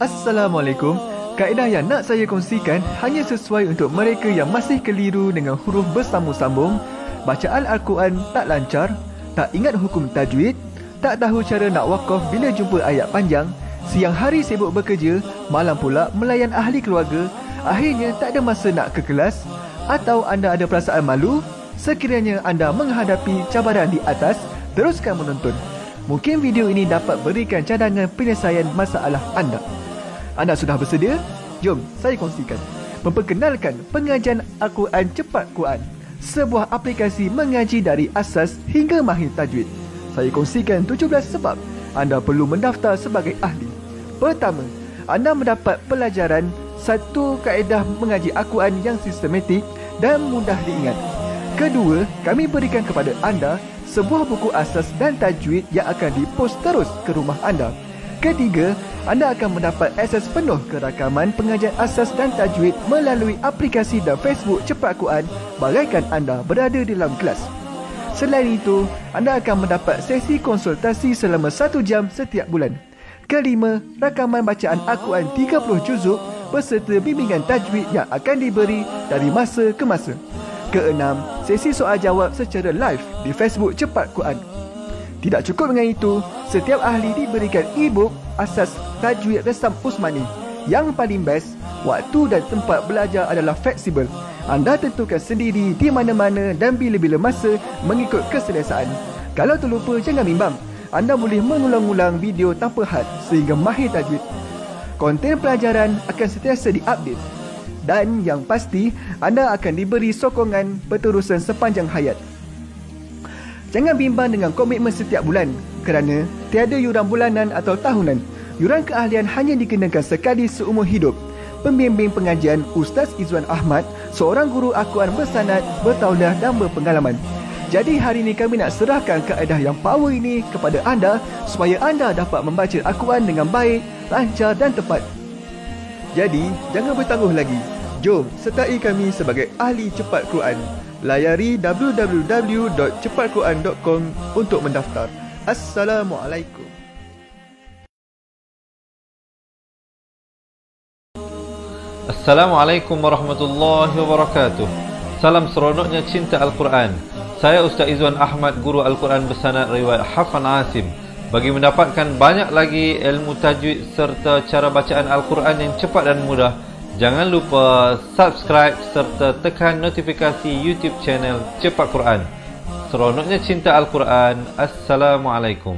Assalamualaikum. Kaedah yang nak saya kongsikan hanya sesuai untuk mereka yang masih keliru dengan huruf bersambung-sambung, bacaan Al-Quran tak lancar, tak ingat hukum tajwid, tak tahu cara nak wakaf bila jumpa ayat panjang, siang hari sibuk bekerja, malam pula melayan ahli keluarga, akhirnya tak ada masa nak ke kelas, atau anda ada perasaan malu. Sekiranya anda menghadapi cabaran di atas, teruskan menonton. Mungkin video ini dapat berikan cadangan penyelesaian masalah anda. Anda sudah bersedia? Jom saya kongsikan. Memperkenalkan pengajian Al-Quran Cepat Quran, sebuah aplikasi mengaji dari asas hingga mahir tajwid. Saya kongsikan 17 sebab anda perlu mendaftar sebagai ahli. Pertama, anda mendapat pelajaran satu kaedah mengaji Al-Quran yang sistematik dan mudah diingat. Kedua, kami berikan kepada anda sebuah buku asas dan tajwid yang akan dipost terus ke rumah anda. Ketiga, anda akan mendapat akses penuh ke rakaman pengajian asas dan tajwid melalui aplikasi dan Facebook Cepat Quran bagaikan anda berada di dalam kelas. Selain itu, anda akan mendapat sesi konsultasi selama 1 jam setiap bulan. Kelima, rakaman bacaan Al-Quran 30 juzuk beserta bimbingan tajwid yang akan diberi dari masa ke masa. Keenam, sesi soal jawab secara live di Facebook Cepat Quran. Tidak cukup dengan itu, setiap ahli diberikan e-book asas tajwid Resam Usmani. Yang paling best, waktu dan tempat belajar adalah fleksibel. Anda tentukan sendiri di mana-mana dan bila-bila masa mengikut keselesaan. Kalau terlupa, jangan bimbang. Anda boleh mengulang-ulang video tanpa had sehingga mahir tajwid. Konten pelajaran akan sentiasa diupdate. Dan yang pasti, anda akan diberi sokongan berterusan sepanjang hayat. Jangan bimbang dengan komitmen setiap bulan kerana tiada yuran bulanan atau tahunan. Yuran keahlian hanya dikenakan sekali seumur hidup. Pembimbing pengajian Ustaz Izwan Ahmad, seorang guru Al-Quran bersanad, bertauliah dan berpengalaman. Jadi hari ini kami nak serahkan kaedah yang power ini kepada anda supaya anda dapat membaca Al-Quran dengan baik, lancar dan tepat. Jadi, jangan bertangguh lagi. Jom sertai kami sebagai ahli cepat Quran. Layari www.cepatquran.com untuk mendaftar. Assalamualaikum. Assalamualaikum warahmatullahi wabarakatuh. Salam seronoknya cinta Al-Quran. Saya Ustaz Izwan Ahmad, guru Al-Quran bersanad riwayat Hafan Asim. Bagi mendapatkan banyak lagi ilmu tajwid serta cara bacaan Al-Quran yang cepat dan mudah, jangan lupa subscribe serta tekan notifikasi YouTube channel Cepat Quran. Seronoknya cinta Al-Quran. Assalamualaikum.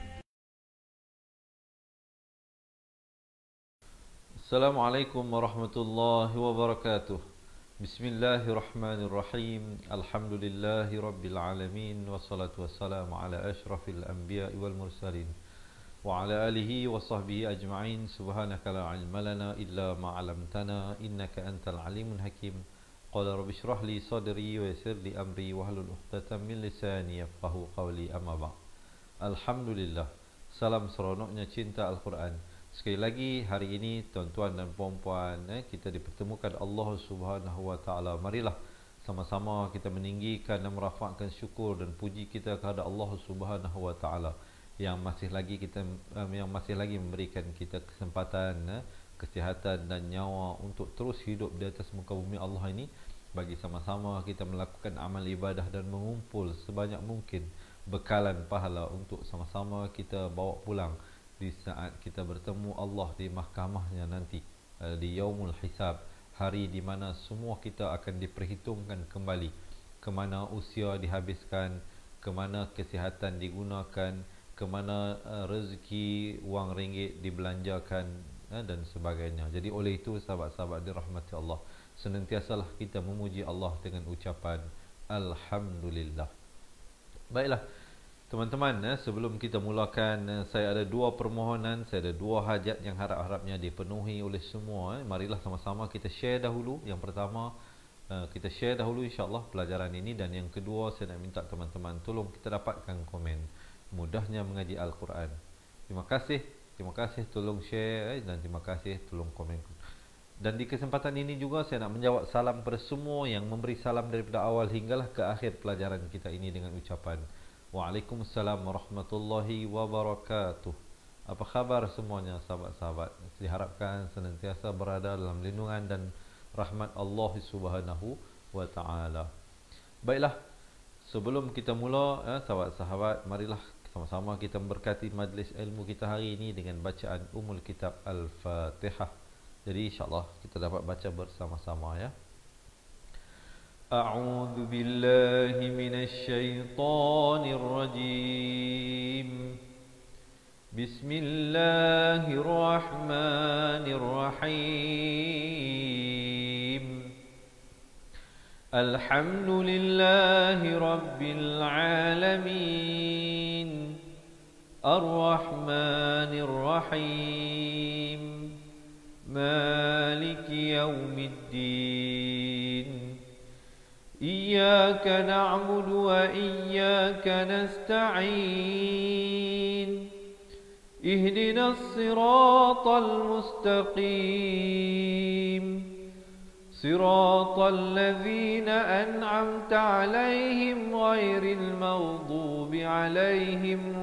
Assalamualaikum warahmatullahi wabarakatuh. Bismillahirrahmanirrahim. Alhamdulillahi rabbil alamin. Wassalatu wassalamu ala ashrafil anbiya'i wal mursalin wa ala alihi wa sahbihi ajma'in. Subhanaka la ilma lana illa ma 'allamtana innaka antal alimul hakim. Qala rabbi shrah li sadri wa yassir li amri wahlul 'uqdatam min lisani yafqahu qawli. Amma ba'd. Alhamdulillah. Salam seronoknya cinta Al-Quran. Sekali lagi hari ini tuan-tuan dan puan-puan, kita dipertemukan Allah Subhanahu wa taala. Marilah sama-sama kita meninggikan dan merafakkan syukur dan puji kita kepada Allah Subhanahu wa taala yang masih lagi memberikan kita kesempatan, kesihatan dan nyawa untuk terus hidup di atas muka bumi Allah ini, bagi sama-sama kita melakukan amal ibadah dan mengumpul sebanyak mungkin bekalan pahala untuk sama-sama kita bawa pulang di saat kita bertemu Allah di mahkamahnya nanti, di Yaumul Hisab, hari di mana semua kita akan diperhitungkan kembali, ke mana usia dihabiskan, ke mana kesihatan digunakan, ke mana rezeki wang ringgit dibelanjakan dan sebagainya. Jadi oleh itu sahabat-sahabat dirahmati Allah, senantiasalah kita memuji Allah dengan ucapan Alhamdulillah. Baiklah teman-teman, sebelum kita mulakan, saya ada dua permohonan, saya ada dua hajat yang harap-harapnya dipenuhi oleh semua. Marilah sama-sama kita share dahulu. Yang pertama, kita share dahulu insya-Allah pelajaran ini, dan yang kedua saya nak minta teman-teman tolong kita dapatkan komen. Mudahnya mengaji Al-Quran. Terima kasih tolong share dan terima kasih tolong komen. Dan di kesempatan ini juga saya nak menjawab salam pada semua yang memberi salam daripada awal hinggalah ke akhir pelajaran kita ini dengan ucapan Waalaikumsalam warahmatullahi wabarakatuh. Apa khabar semuanya sahabat-sahabat? Diharapkan senantiasa berada dalam lindungan dan rahmat Allah Subhanahu wa taala. Baiklah, sebelum kita mula sahabat-sahabat, marilah sama-sama kita memberkati majlis ilmu kita hari ini dengan bacaan Ummul Kitab Al-Fatihah. Jadi insya-Allah kita dapat baca bersama-sama ya. A'udzu billahi minasy syaithanir rajim. Bismillahirrahmanirrahim. Alhamdulillahi rabbil alamin. Ar-Rahmanir Rahim. Maliki yaumiddin. Iyyaka na'budu wa iyyaka nasta'in. Ihdinas siratal mustaqim. Siratal ladzina an'amta 'alaihim ghairil maghdubi 'alaihim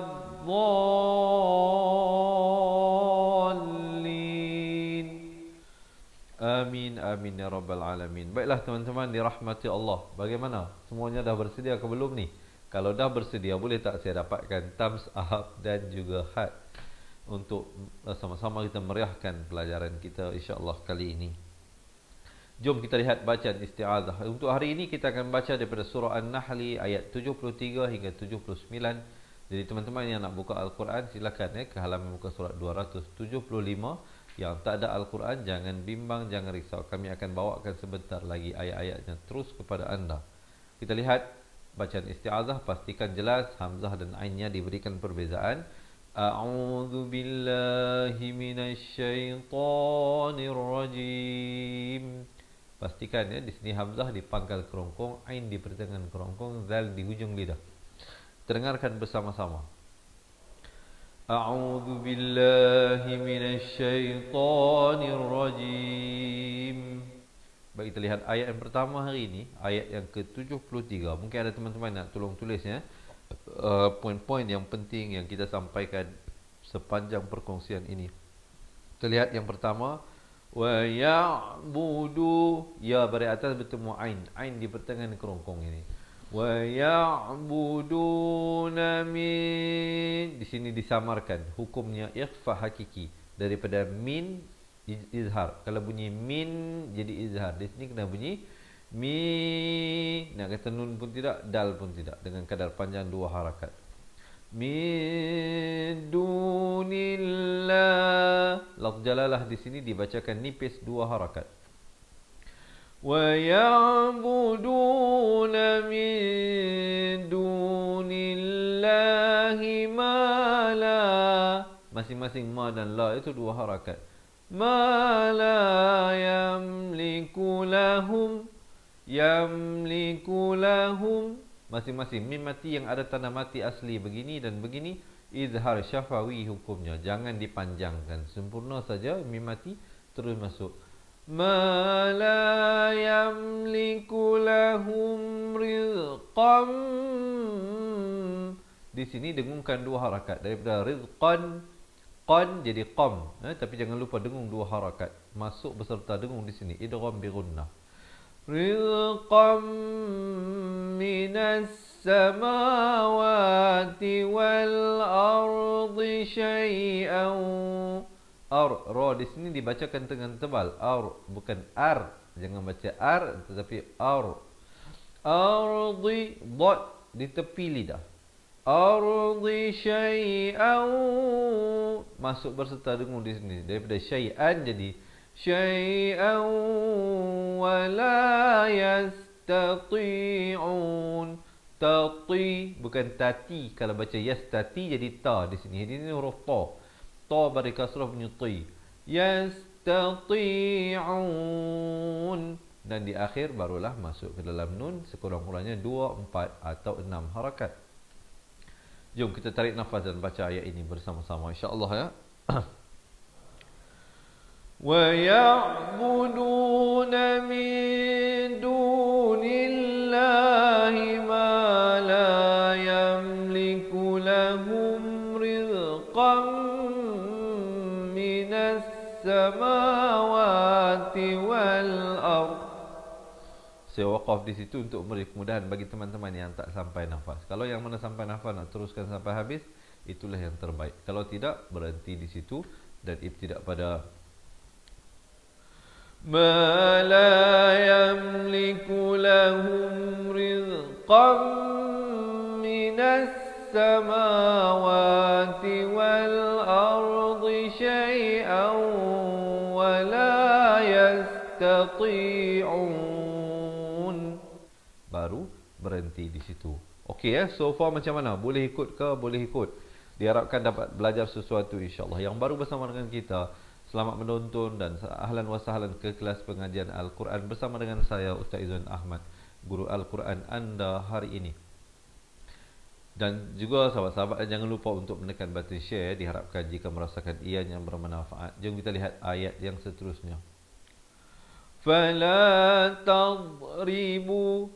waladdallin. Amin amin ya rabbal alamin. Baiklah teman-teman dirahmati Allah. Bagaimana? Semuanya dah bersedia ke belum ni? Kalau dah bersedia, boleh tak saya dapatkan thumbs up dan juga heart untuk sama-sama kita meriahkan pelajaran kita insya-Allah kali ini. Jom kita lihat bacaan isti'adzah. Untuk hari ini kita akan baca daripada surah An-Nahl ayat 73 hingga 79. Jadi teman-teman yang nak buka Al-Quran silakan ke halaman muka surat 275. Yang tak ada Al-Quran jangan bimbang, jangan risau. Kami akan bawakan sebentar lagi ayat-ayatnya terus kepada anda. Kita lihat bacaan isti'adzah, pastikan jelas hamzah dan ainnya diberikan perbezaan. A'udzu billahi minasy syaithanir rajim. Pastikan ya di sini hamzah di pangkal kerongkong, ain di pertengahan kerongkong, zal di hujung lidah. Dengarkan bersama-sama. A'udzu billahi minasy syaithanir rajim. Baik, kita lihat ayat yang pertama hari ini, ayat yang ke-73. Mungkin ada teman-teman nak tolong tulis ya. Poin-poin yang penting yang kita sampaikan sepanjang perkongsian ini. Kita lihat yang pertama, wa ya'budu, ya baris atas bertemu ain. Ain di pertengahan kerongkong ini. Wa ya'buduna min, di sini disamarkan hukumnya ikhfa hakiki daripada min izhar. Kalau bunyi min jadi izhar. Di sini kena bunyi mi. Nak kata nun pun tidak, dal pun tidak, dengan kadar panjang 2 harakat. Min dunillah. Lafz jalalah di sini dibacakan nipis 2 harakat. Wa ya'buduna min dunillahi ma la. Masing-masing ma dan la itu 2 harakat. Ma la yamliku lahum. Yamliku lahum. Masing-masing mim mati yang ada tanda mati asli begini dan begini, izhar syafawi hukumnya. Jangan dipanjangkan, sempurna saja mim mati terus masuk. Ma la yamliku lahum rizqan. Di sini dengungkan 2 harakat daripada rizqan. Qan jadi qam, tapi jangan lupa dengung 2 harakat. Masuk beserta dengung di sini, idgham bi gunnah. Rizqan minas samawati wal ardi syai'an. Ra di sini dibacakan dengan tebal. Bukan ar. Jangan baca ar tetapi ar. Ardi dot di tepi lidah. Ardi syai'an, masuk berserta dengung di sini. Daripada syai'an jadi syai'an wa la yastati'un. Tati bukan tati. Kalau baca yastati jadi ta di sini. Ini huruf ta. Ta bari kasrah bunyi ti. Yastati'un. Dan di akhir barulah masuk ke dalam nun, sekurang-kurangnya 2, 4 atau 6 harakat. Jom kita tarik nafas dan baca ayat ini bersama-sama insya-Allah ya. Wa ya'buduna min dunillahi ma la yamliku lahum rizqan wal ard. Saya waqaf di situ untuk memberi kemudahan bagi teman-teman yang tak sampai nafas. Kalau yang mana sampai nafas nak teruskan sampai habis, itulah yang terbaik. Kalau tidak, berhenti di situ dan ibtidak pada ma la yamliku lahum rizqan minas samawati wal ardi syai'an wa la yastati'un. Baru berhenti di situ. Okey ya, so far macam mana? Boleh ikut ke? Boleh ikut. Diharapkan dapat belajar sesuatu insya-Allah. Yang baru bersama dengan kita, selamat menonton dan ahlan wa sahlan ke kelas pengajian Al-Quran bersama dengan saya Ustaz Izzuddin Ahmad, guru Al-Quran anda hari ini. Dan juga sahabat-sahabat jangan lupa untuk menekan button share, diharapkan jika merasakan ianya bermanfaat. Jom kita lihat ayat yang seterusnya. Fala tadribu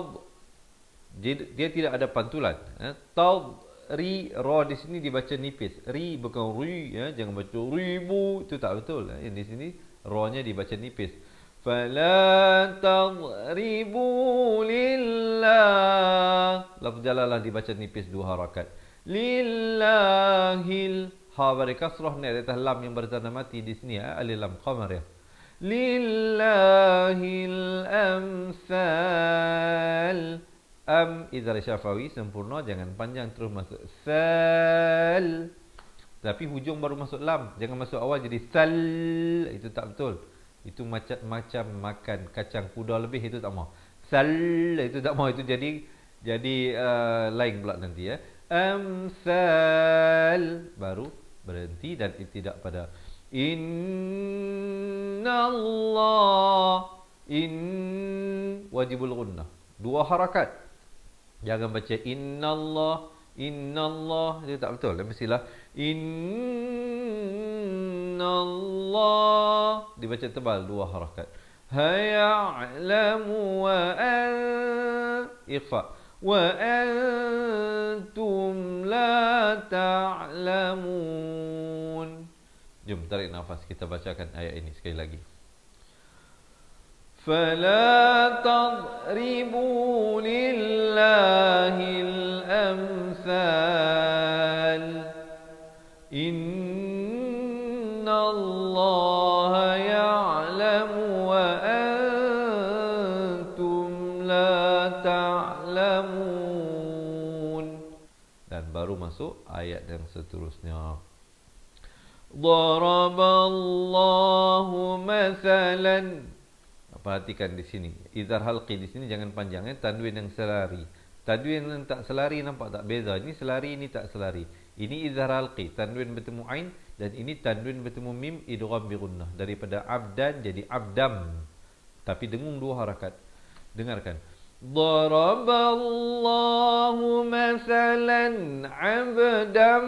dia tidak ada pantulan. Ri, ra di sini dibaca nipis. Ri bukan ri, ya. Jangan baca ribu, itu tak betul. Yang di sini ra-nya dibaca nipis. Fala tadribu lillah. Lafaz jalalah dibaca nipis 2 harakat. Lillahil, ha bari kasrah ni di atas lam yang bertanda mati di sini, ya. Alif lam qamar, ya. Lillahil amsal. Izhar syafawi sempurna, jangan panjang terus masuk sal. Tapi hujung baru masuk lam, jangan masuk awal jadi sal. Itu tak betul. Itu macam makan kacang kuda lebih, itu tak mau. Sal itu tak mau, itu jadi lain pula nanti, ya. Amsal baru berhenti dan tidak pada innallah. Wajibul gunnah 2 harakat. Jangan baca innallah, innallah, itu tak betul. Mestilah innallah, dibaca tebal 2 harakat. Haya'lamu wa ikhfa wa antum la ta'lamun. Jom tarik nafas, kita bacakan ayat ini sekali lagi. فلا تضربوا لله الأمثال إن الله يعلم وأنتم لا تعلمون. Dan baru masuk ayat yang seterusnya. Daraballahu mathalan. Perhatikan di sini, izhar halqi di sini jangan panjang, ya. Tanwin yang selari. Tanwin yang tak selari nampak tak beza. Ini selari, ini tak selari. Ini izhar halqi, tanwin bertemu ain, dan ini tanwin bertemu mim, idgham bi gunnah. Daripada abdan jadi abdam. Tapi dengung 2 harakat. Dengarkan. Daraballahu masalan abdam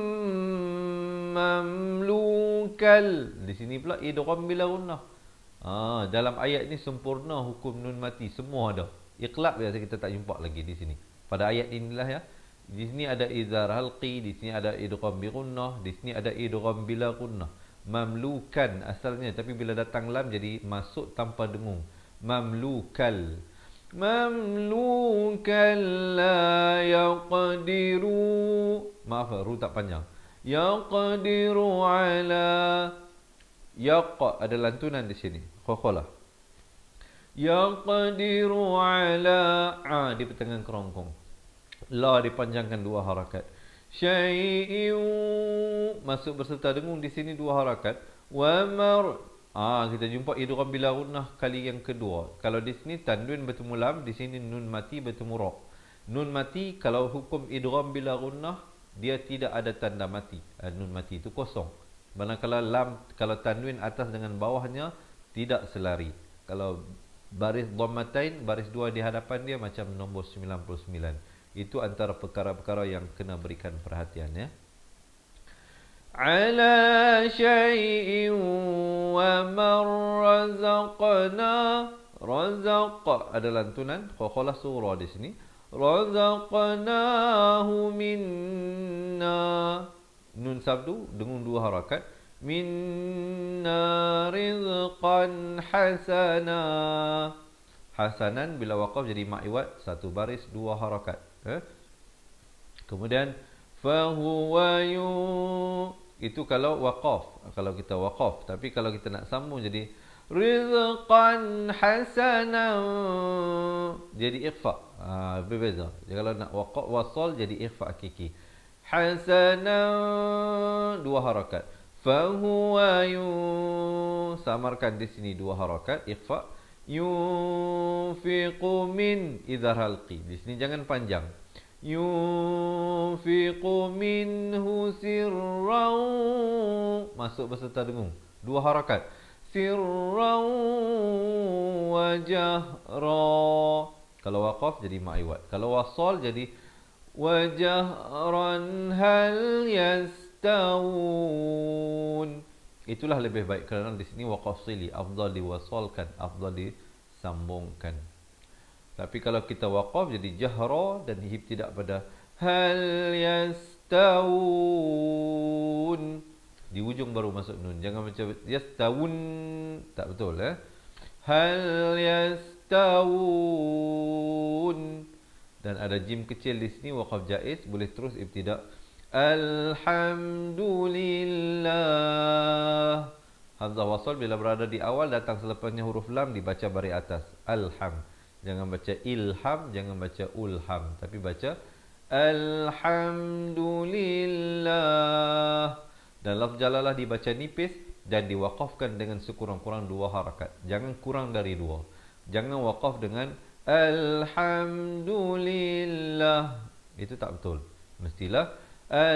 mamlukal. Di sini pula idgham bila gunnah. Dalam ayat ni sempurna hukum nun mati, semua ada. Iqlab biasa kita tak jumpa lagi di sini. Pada ayat inilah, ya. Di sini ada izhar halqi, di sini ada idgham bi gunnah, di sini ada idgham bila gunnah. Mamlukan asalnya, tapi bila datang lam jadi masuk tanpa dengung. Mamlukal. Mamlukan la yaqdiru. Maaf, ru tak panjang. Yaqdiru ala. Yaq ada lantunan di sini. Khokholah. Yaqdiru ala. Di pertengahan kerongkong. La dipanjangkan 2 harakat. Syai'in masuk berserta dengung di sini 2 harakat. Wa mar. Kita jumpa idgham bila gunnah kali yang kedua. Kalau di sini tanwin bertemu lam, di sini nun mati bertemu ra. Nun mati kalau hukum idgham bila gunnah, dia tidak ada tanda mati. Nun mati itu kosong. Manakala lam, kalau tanwin atas dengan bawahnya tidak selari. Kalau baris dhammatain, baris 2 di hadapan dia macam nombor 99. Itu antara perkara-perkara yang kena berikan perhatian, ya. Ala syai'in wa man razaqna. Razaq ada lantunan, khokholah surah di sini. Razaqnahu minna. Nun sabdu dengung 2 harakat. minna rizqan hasana. Hasanan bila waqaf jadi mak iwad, satu baris dua harakat. Kemudian fahuwa itu kalau waqaf, kalau kita waqaf. Tapi kalau kita nak sambung jadi rizqan hasana, jadi ikhfa. Berbeza. Jadi kalau nak waqaf wasal jadi ikhfa hakiki. Hasana dua harakat. Fahuwa samarkan di sini dua harakat ikhfa. Yunfiqu min idhar halqi. Di sini jangan panjang. Yunfiqu minhu sirran, masuk beserta dengung. Dua harakat. Sirran wa jahra. Kalau waqaf jadi ma'iwat. Kalau wasal jadi wa jahran hal yastawun. Itulah lebih baik kerana di sini waqaf sili, afdal diwasalkan, afdal disambungkan. Tapi kalau kita waqaf jadi jahra dan ibtida pada hal yastawun, di ujung baru masuk nun. Jangan macam yastawun, tak betul Hal yastawun. Dan ada jim kecil di sini, waqaf jaiz, boleh terus ibtida Alhamdulillah. Hamzah wasal bila berada di awal datang selepasnya huruf lam dibaca baris atas. Alham. Jangan baca ilham, jangan baca ulham, tapi baca Alhamdulillah. Dan lafz jalalah dibaca nipis dan diwaqafkan dengan sekurang-kurang dua harakat. Jangan kurang dari dua. Jangan waqaf dengan Alhamdulillah. Itu tak betul. Mestilah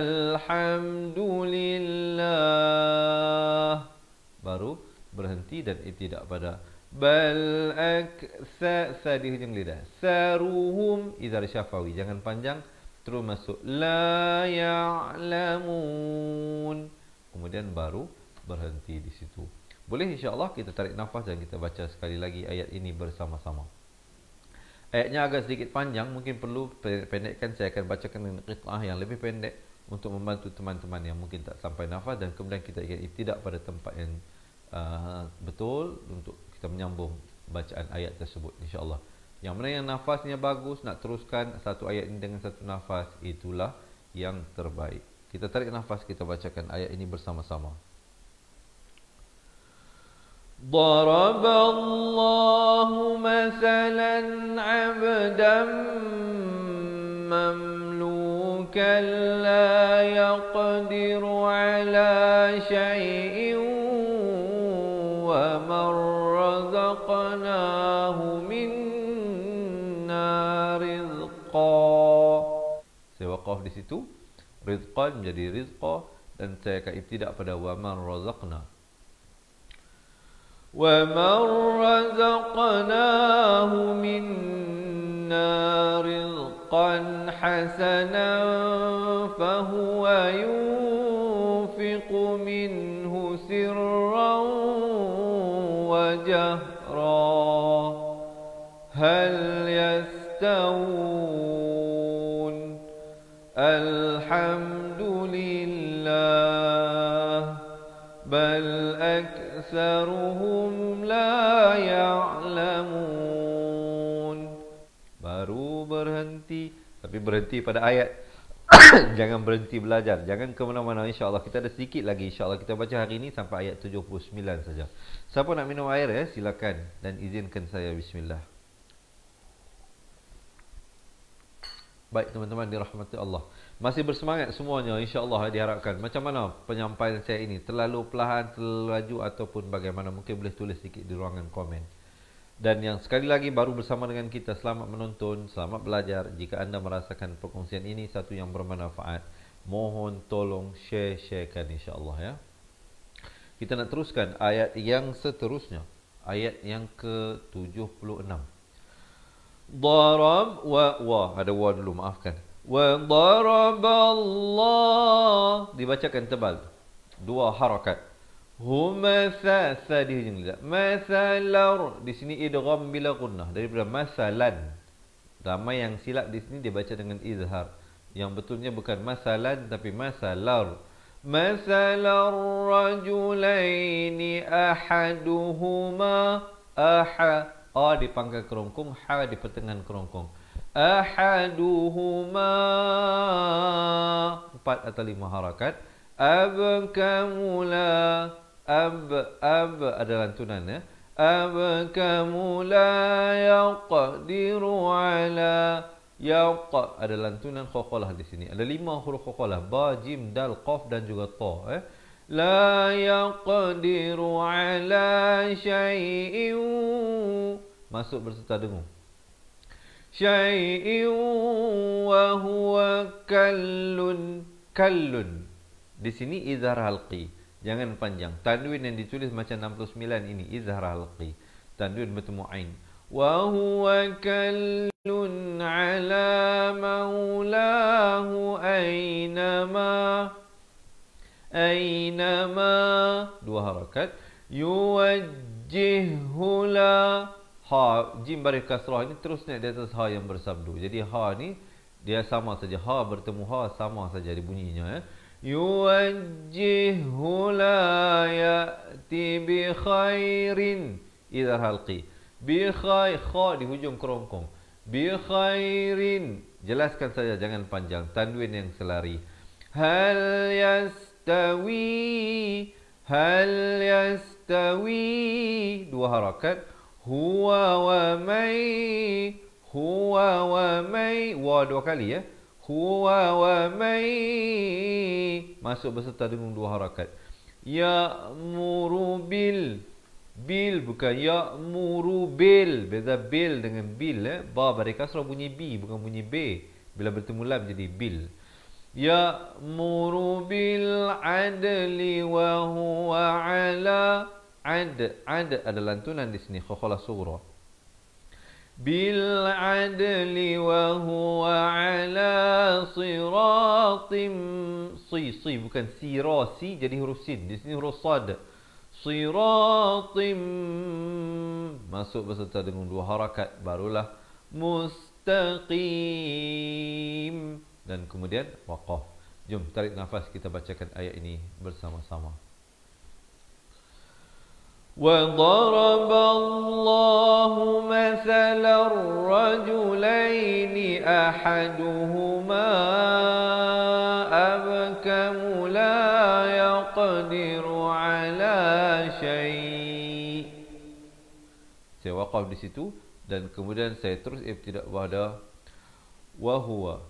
Alhamdulillah. Baru berhenti dan ibtidak pada bal aksa di hujung lidah. Saruhum idhar syafawi. Jangan panjang, terus masuk la ya'lamun. Kemudian baru berhenti di situ. Boleh insya-Allah kita tarik nafas dan kita baca sekali lagi ayat ini bersama-sama. Ayatnya agak sedikit panjang, mungkin perlu pendekkan. Saya akan bacakan dengan qit'ah yang lebih pendek untuk membantu teman-teman yang mungkin tak sampai nafas, dan kemudian kita ingin ibtidak pada tempat yang betul untuk kita menyambung bacaan ayat tersebut insya-Allah. Yang mana yang nafasnya bagus, nak teruskan satu ayat ini dengan satu nafas, itulah yang terbaik. Kita tarik nafas, kita bacakan ayat ini bersama-sama. ضرب الله مثلا عبدا مملوكا لا يقدر على شيء ومن رزقناه منا رزقا. Saya waqaf di situ. Rizqan menjadi rizqa, dan saya akan ibtidak pada wa man razaqna. وَمَنْ رَزَقْنَاهُ مِنَّا رِزْقًا حَسَنًا فَهُوَ يُنْفِقُ مِنْهُ سِرًّا وَجَهْرًا هَلْ يَسْتَوُونَ الْحَمْدُ لِلَّهِ بَلْ أكثرهم لا يعلمون. Baru berhenti, tapi berhenti pada ayat. Jangan berhenti belajar, jangan ke mana-mana. InsyaAllah kita ada sedikit lagi. InsyaAllah kita baca hari ini sampai ayat 79 saja. Siapa nak minum air silakan, dan izinkan saya bismillah. Baik teman-teman dirahmati Allah, masih bersemangat semuanya insya-Allah diharapkan. Macam mana penyampaian saya ini? Terlalu perlahan, terlalu laju ataupun bagaimana? Mungkin boleh tulis sikit di ruangan komen. Dan yang sekali lagi baru bersama dengan kita, selamat menonton, selamat belajar. Jika anda merasakan perkongsian ini satu yang bermanfaat, mohon tolong sharekan insya-Allah ya. Kita nak teruskan ayat yang seterusnya, ayat yang ke-76. Darab wa ada wa dulu, maafkan. Wa daraballah, dibacakan tebal, dua harakat. Humatha di hujung lidah. Mathalar, di sini idgham bila gunnah, daripada masalan. Ramai yang silap di sini dibaca dengan izhar. Yang betulnya bukan masalan tapi masalar. Masalar rajulaini ahaduhuma A di pangkal kerongkong, ha di pertengahan kerongkong. Ahaduhuma 4 atau 5 harakat. Abkamula ab ada lantunan ya. Abkamula yaqdiru ala ada lantunan khaqalah di sini. Ada 5 huruf khaqalah, ba, jim, dal, qaf dan juga ta. La yaqdiru ala syai'in, masuk berserta dengung. Syai'in wa huwa kallun. Di sini izhar halqi, jangan panjang. Tanwin yang ditulis macam 69 ini izhar halqi. Tanwin bertemu ain. Wa huwa kallun ala maulahu aynama 2 harakat. Yuwajjihhu la ha, jim baris kasrah ini terus naik di atas ha yang bersabdu. Jadi ha ni dia sama saja, ha bertemu ha sama saja di bunyinya ya. Yuwajjihhu la ya'ti bi khairin, idhar halqi. Bi khair, kha di hujung kerongkong. Bi khairin, jelaskan saja jangan panjang, tanwin yang selari. Hal yastawi 2 harakat. Huwa wa may wa 2 kali ya. Huwa wa may, masuk berserta dengan 2 harakat. Ya'muru bil bukan ya'muru bil. Beza bil dengan bil ya. Ba baris kasrah bunyi b bukan bunyi b. Bila bertemu lam jadi bil. Ya'muru bil adli wa huwa ala ada lantunan di sini khakhalah sughra. Bil adli wa huwa ala siratim, si bukan sirasi jadi huruf sin, di sini huruf sad. Siratim, masuk berserta dengan 2 harakat, barulah mustaqim dan kemudian waqaf. Jom tarik nafas, kita bacakan ayat ini bersama-sama. وَضَرَبَ اللَّهُ مَثَلًا الرَّجُلَيْنِ أَحَدُهُمَا أَبْكَمُ لَا يَقْدِرُ عَلَى شَيْءٍ. Saya waqaf di situ dan kemudian saya terus ibtidak pada وَهُوَ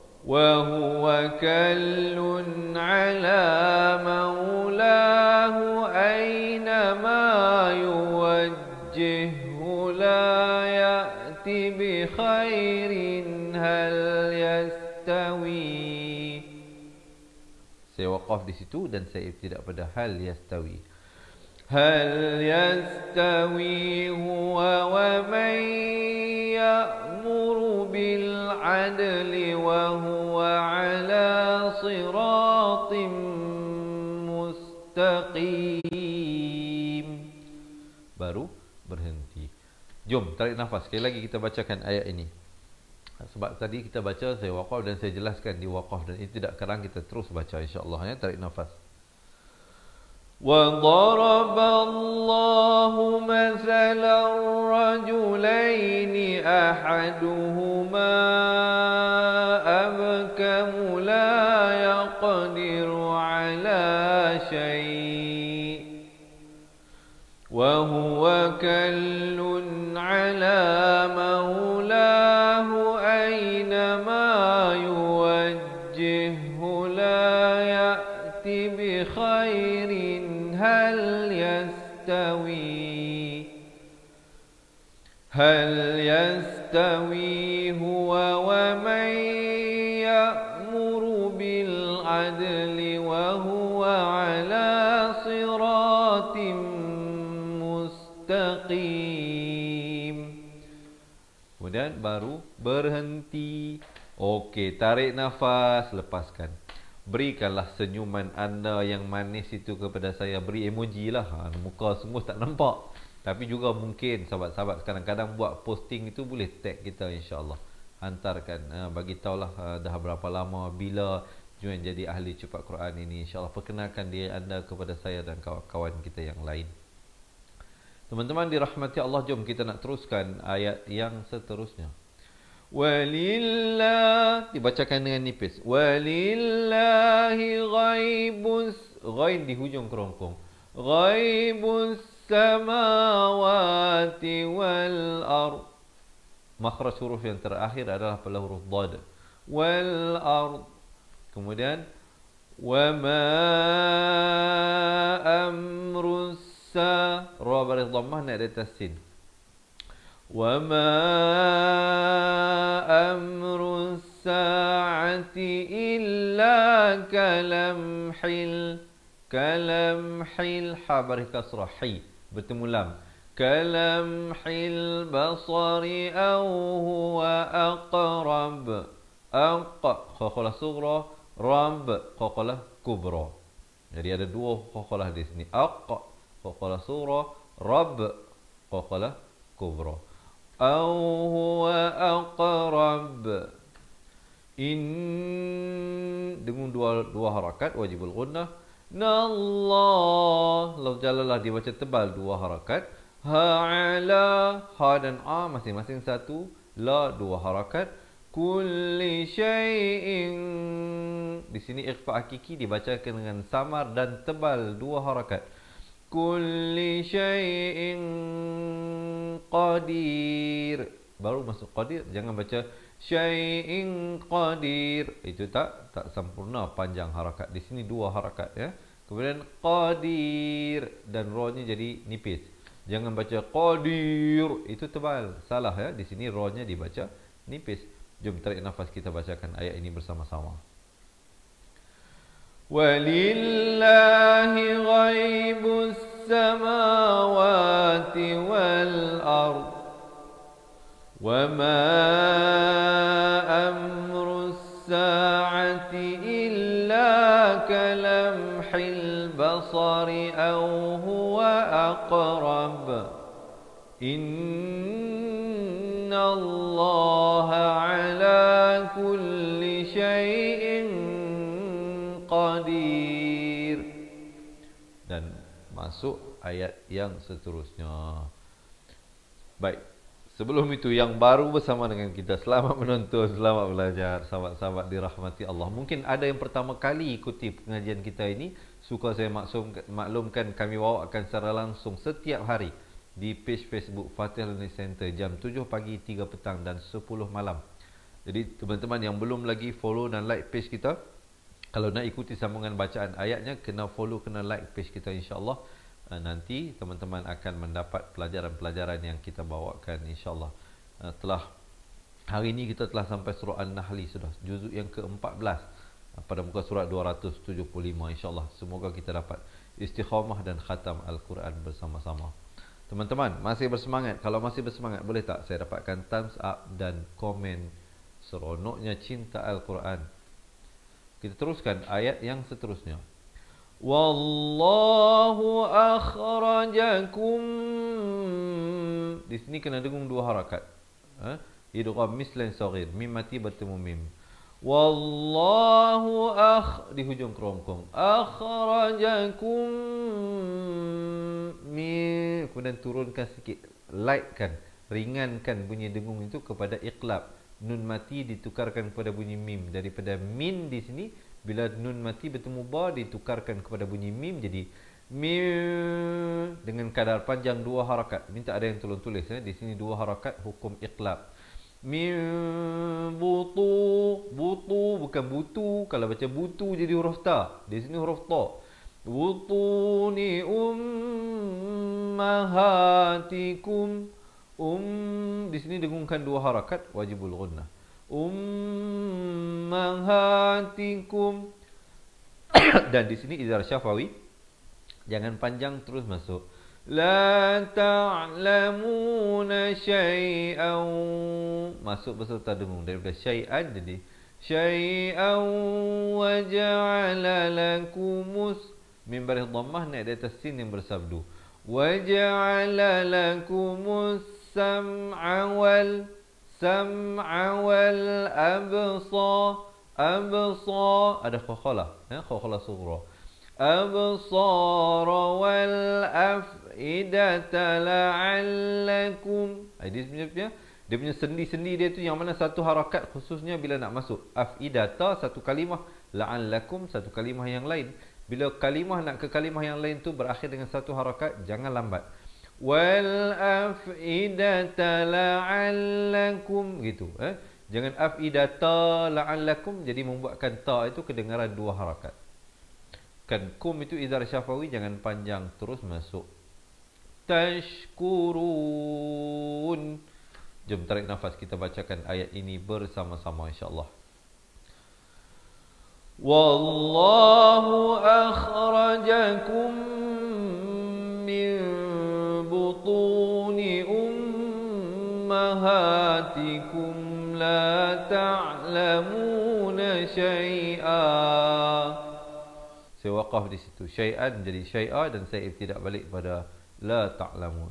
كَلٌّ عَلَى مَوْلَاهُ أَيْنَمَا يُوَجِّههُ لَا يَأْتِ بِخَيْرٍ هَلْ يَسْتَوِي. Saya waqaf di situ dan saya ibtidak pada hal yastawi. Hal yastawi huwa wa man ya'muru bil adli wa huwa ala siratim mustaqim. Baru berhenti. Jom tarik nafas, sekali lagi kita bacakan ayat ini. Sebab tadi kita baca, saya waqaf dan saya jelaskan di waqaf, dan itu tidak, sekarang kita terus baca insya-Allah ya. Tarik nafas. وَضَرَبَ اللَّهُ مَثَلًا الرَّجُلَيْنِ أَحَدُهُمَا أَبْكَمُ لَا يَقْدِرُ عَلَى شَيْءٍ وَهُوَ كَلٌّ عَلَى مَوْلَاهُ أَيْنَمَا يُوَجِّههُ لَا يَأْتِ بِخَيْرٍ هل يستوي هو ومن يأمر بالعدل وهو على صراط مستقيم. Kemudian baru berhenti. Okey, tarik nafas, lepaskan. Berikanlah senyuman anda yang manis itu kepada saya. Beri emoji lah. Muka semua tak nampak. Tapi juga mungkin sahabat-sahabat kadang-kadang buat posting itu boleh tag kita insya-Allah. Hantarkan, bagi tahulah dah berapa lama, bila join jadi ahli cepat Quran ini. InsyaAllah perkenalkan diri anda kepada saya dan kawan-kawan kita yang lain. Teman-teman dirahmati Allah, jom kita nak teruskan ayat yang seterusnya. Walillah, dibacakan dengan nipis. Walillahi ghaibus, ghaib di hujung kerongkong. Ghaibus samawati wal ard. Makhraj huruf yang terakhir adalah pada huruf dad. Wal ard. Kemudian wa ma amrus sa, ra baris dhammah naik di atas sin. Wa ma amrus sa'ati illa kalamhil, kalamhil, ha baris kasrah, hi bertemu lam, kalamhil basari aw huwa aqrab. Qaqalah sughra, rab, qaqalah kubra. Jadi ada dua qaqalah di sini. Qaqalah sughra, rab, qaqalah kubra. Aw huwa aqrab. Dengan dua harakat wajibul ghunnah. Nallah, lafz jalalah dibaca tebal dua harakat. Ha'ala, ha dan a masing-masing satu, la dua harakat. Kulli syai'in, di sini ikhfa hakiki dibacakan dengan samar dan tebal dua harakat. Kulli syai'in qadir, baru masuk qadir, jangan baca syai'in qadir, itu tak sempurna panjang harakat. Di sini dua harakat ya. Kemudian qadir dan ra-nya jadi nipis. Jangan baca qadir, itu tebal, salah ya. Di sini ra-nya dibaca nipis. Jom tarik nafas, kita bacakan ayat ini bersama-sama. Walillahi ghaibus samawati wal ard wa ma amrus sa'ati illa kalamhil basari aw huwa aqrab. Innallaha ala kulli syai'in qadir. Dan masuk ayat yang seterusnya. Baik, sebelum itu yang baru bersama dengan kita, selamat menonton, selamat belajar, sahabat-sahabat dirahmati Allah. Mungkin ada yang pertama kali ikuti pengajian kita ini, suka saya maklumkan kami bawakan secara langsung setiap hari di page Facebook Fatih Learning Center jam 7 pagi, 3 petang dan 10 malam. Jadi teman-teman yang belum lagi follow dan like page kita, kalau nak ikuti sambungan bacaan ayatnya, kena follow, kena like page kita, insyaAllah. Nanti teman-teman akan mendapat pelajaran-pelajaran yang kita bawakan, insyaAllah. Telah hari ini kita telah sampai surah An-Nahli sudah, juzuk yang ke-14 pada muka surat 275, insyaAllah. Semoga kita dapat istiqamah dan khatam Al-Quran bersama-sama. Teman-teman masih bersemangat? Kalau masih bersemangat, boleh tak saya dapatkan thumbs up dan komen seronoknya cinta Al-Quran. Kita teruskan ayat yang seterusnya. Wallahu akhrajakum. Di sini kena dengung dua harakat. Idgham mislan saghir, mim mati bertemu mim. Wallahu di hujung kerongkong. Akhrajakum min, kemudian turunkan sikit, lightkan, ringankan bunyi dengung itu kepada iqlab. Nun mati ditukarkan kepada bunyi mim. Daripada min di sini, bila nun mati bertemu ba ditukarkan kepada bunyi mim, jadi mim dengan kadar panjang dua harakat. Minta ada yang tolong tulis ya. Di sini dua harakat, hukum iqlab. Min butu, butu bukan butu. Kalau baca butu jadi huruf ta. Di sini huruf ta. Butuni ummahatikum. Di sini dengungkan dua harakat, wajibul ghunnah. Ummahatikum. Dan di sini izhar syafawi, jangan panjang, terus masuk. La ta'lamuna syai'an, masuk beserta dengung. Daripada syai'an jadi syai'an wa ja'ala lakumus, min baris dhammah naik di atas sin yang bersabdu. Wa ja'ala lakumus sam'a wal absar. absar, ada khakhalah, khakhalah sughra. Absar wal afidata la'allakum. Dia punya sendi-sendi dia tu yang mana satu harakat khususnya bila nak masuk. Afidata satu kalimah, la'allakum satu kalimah yang lain. Bila kalimah nak ke kalimah yang lain tu berakhir dengan satu harakat, jangan lambat. Wal afidata la'allakum gitu, Jangan afidata la'allakum jadi membuatkan ta itu kedengaran dua harakat. Kan kum itu izhar syafawi, jangan panjang terus masuk. Tashkurun. Jom tarik nafas, kita bacakan ayat ini bersama-sama insya-Allah. Wallahu akhrajakum min butuni ummahatikum la ta'lamuna syai'a. Saya waqaf di situ. Syai'an jadi syai'a dan saya ibtidak balik pada la ta'lamun.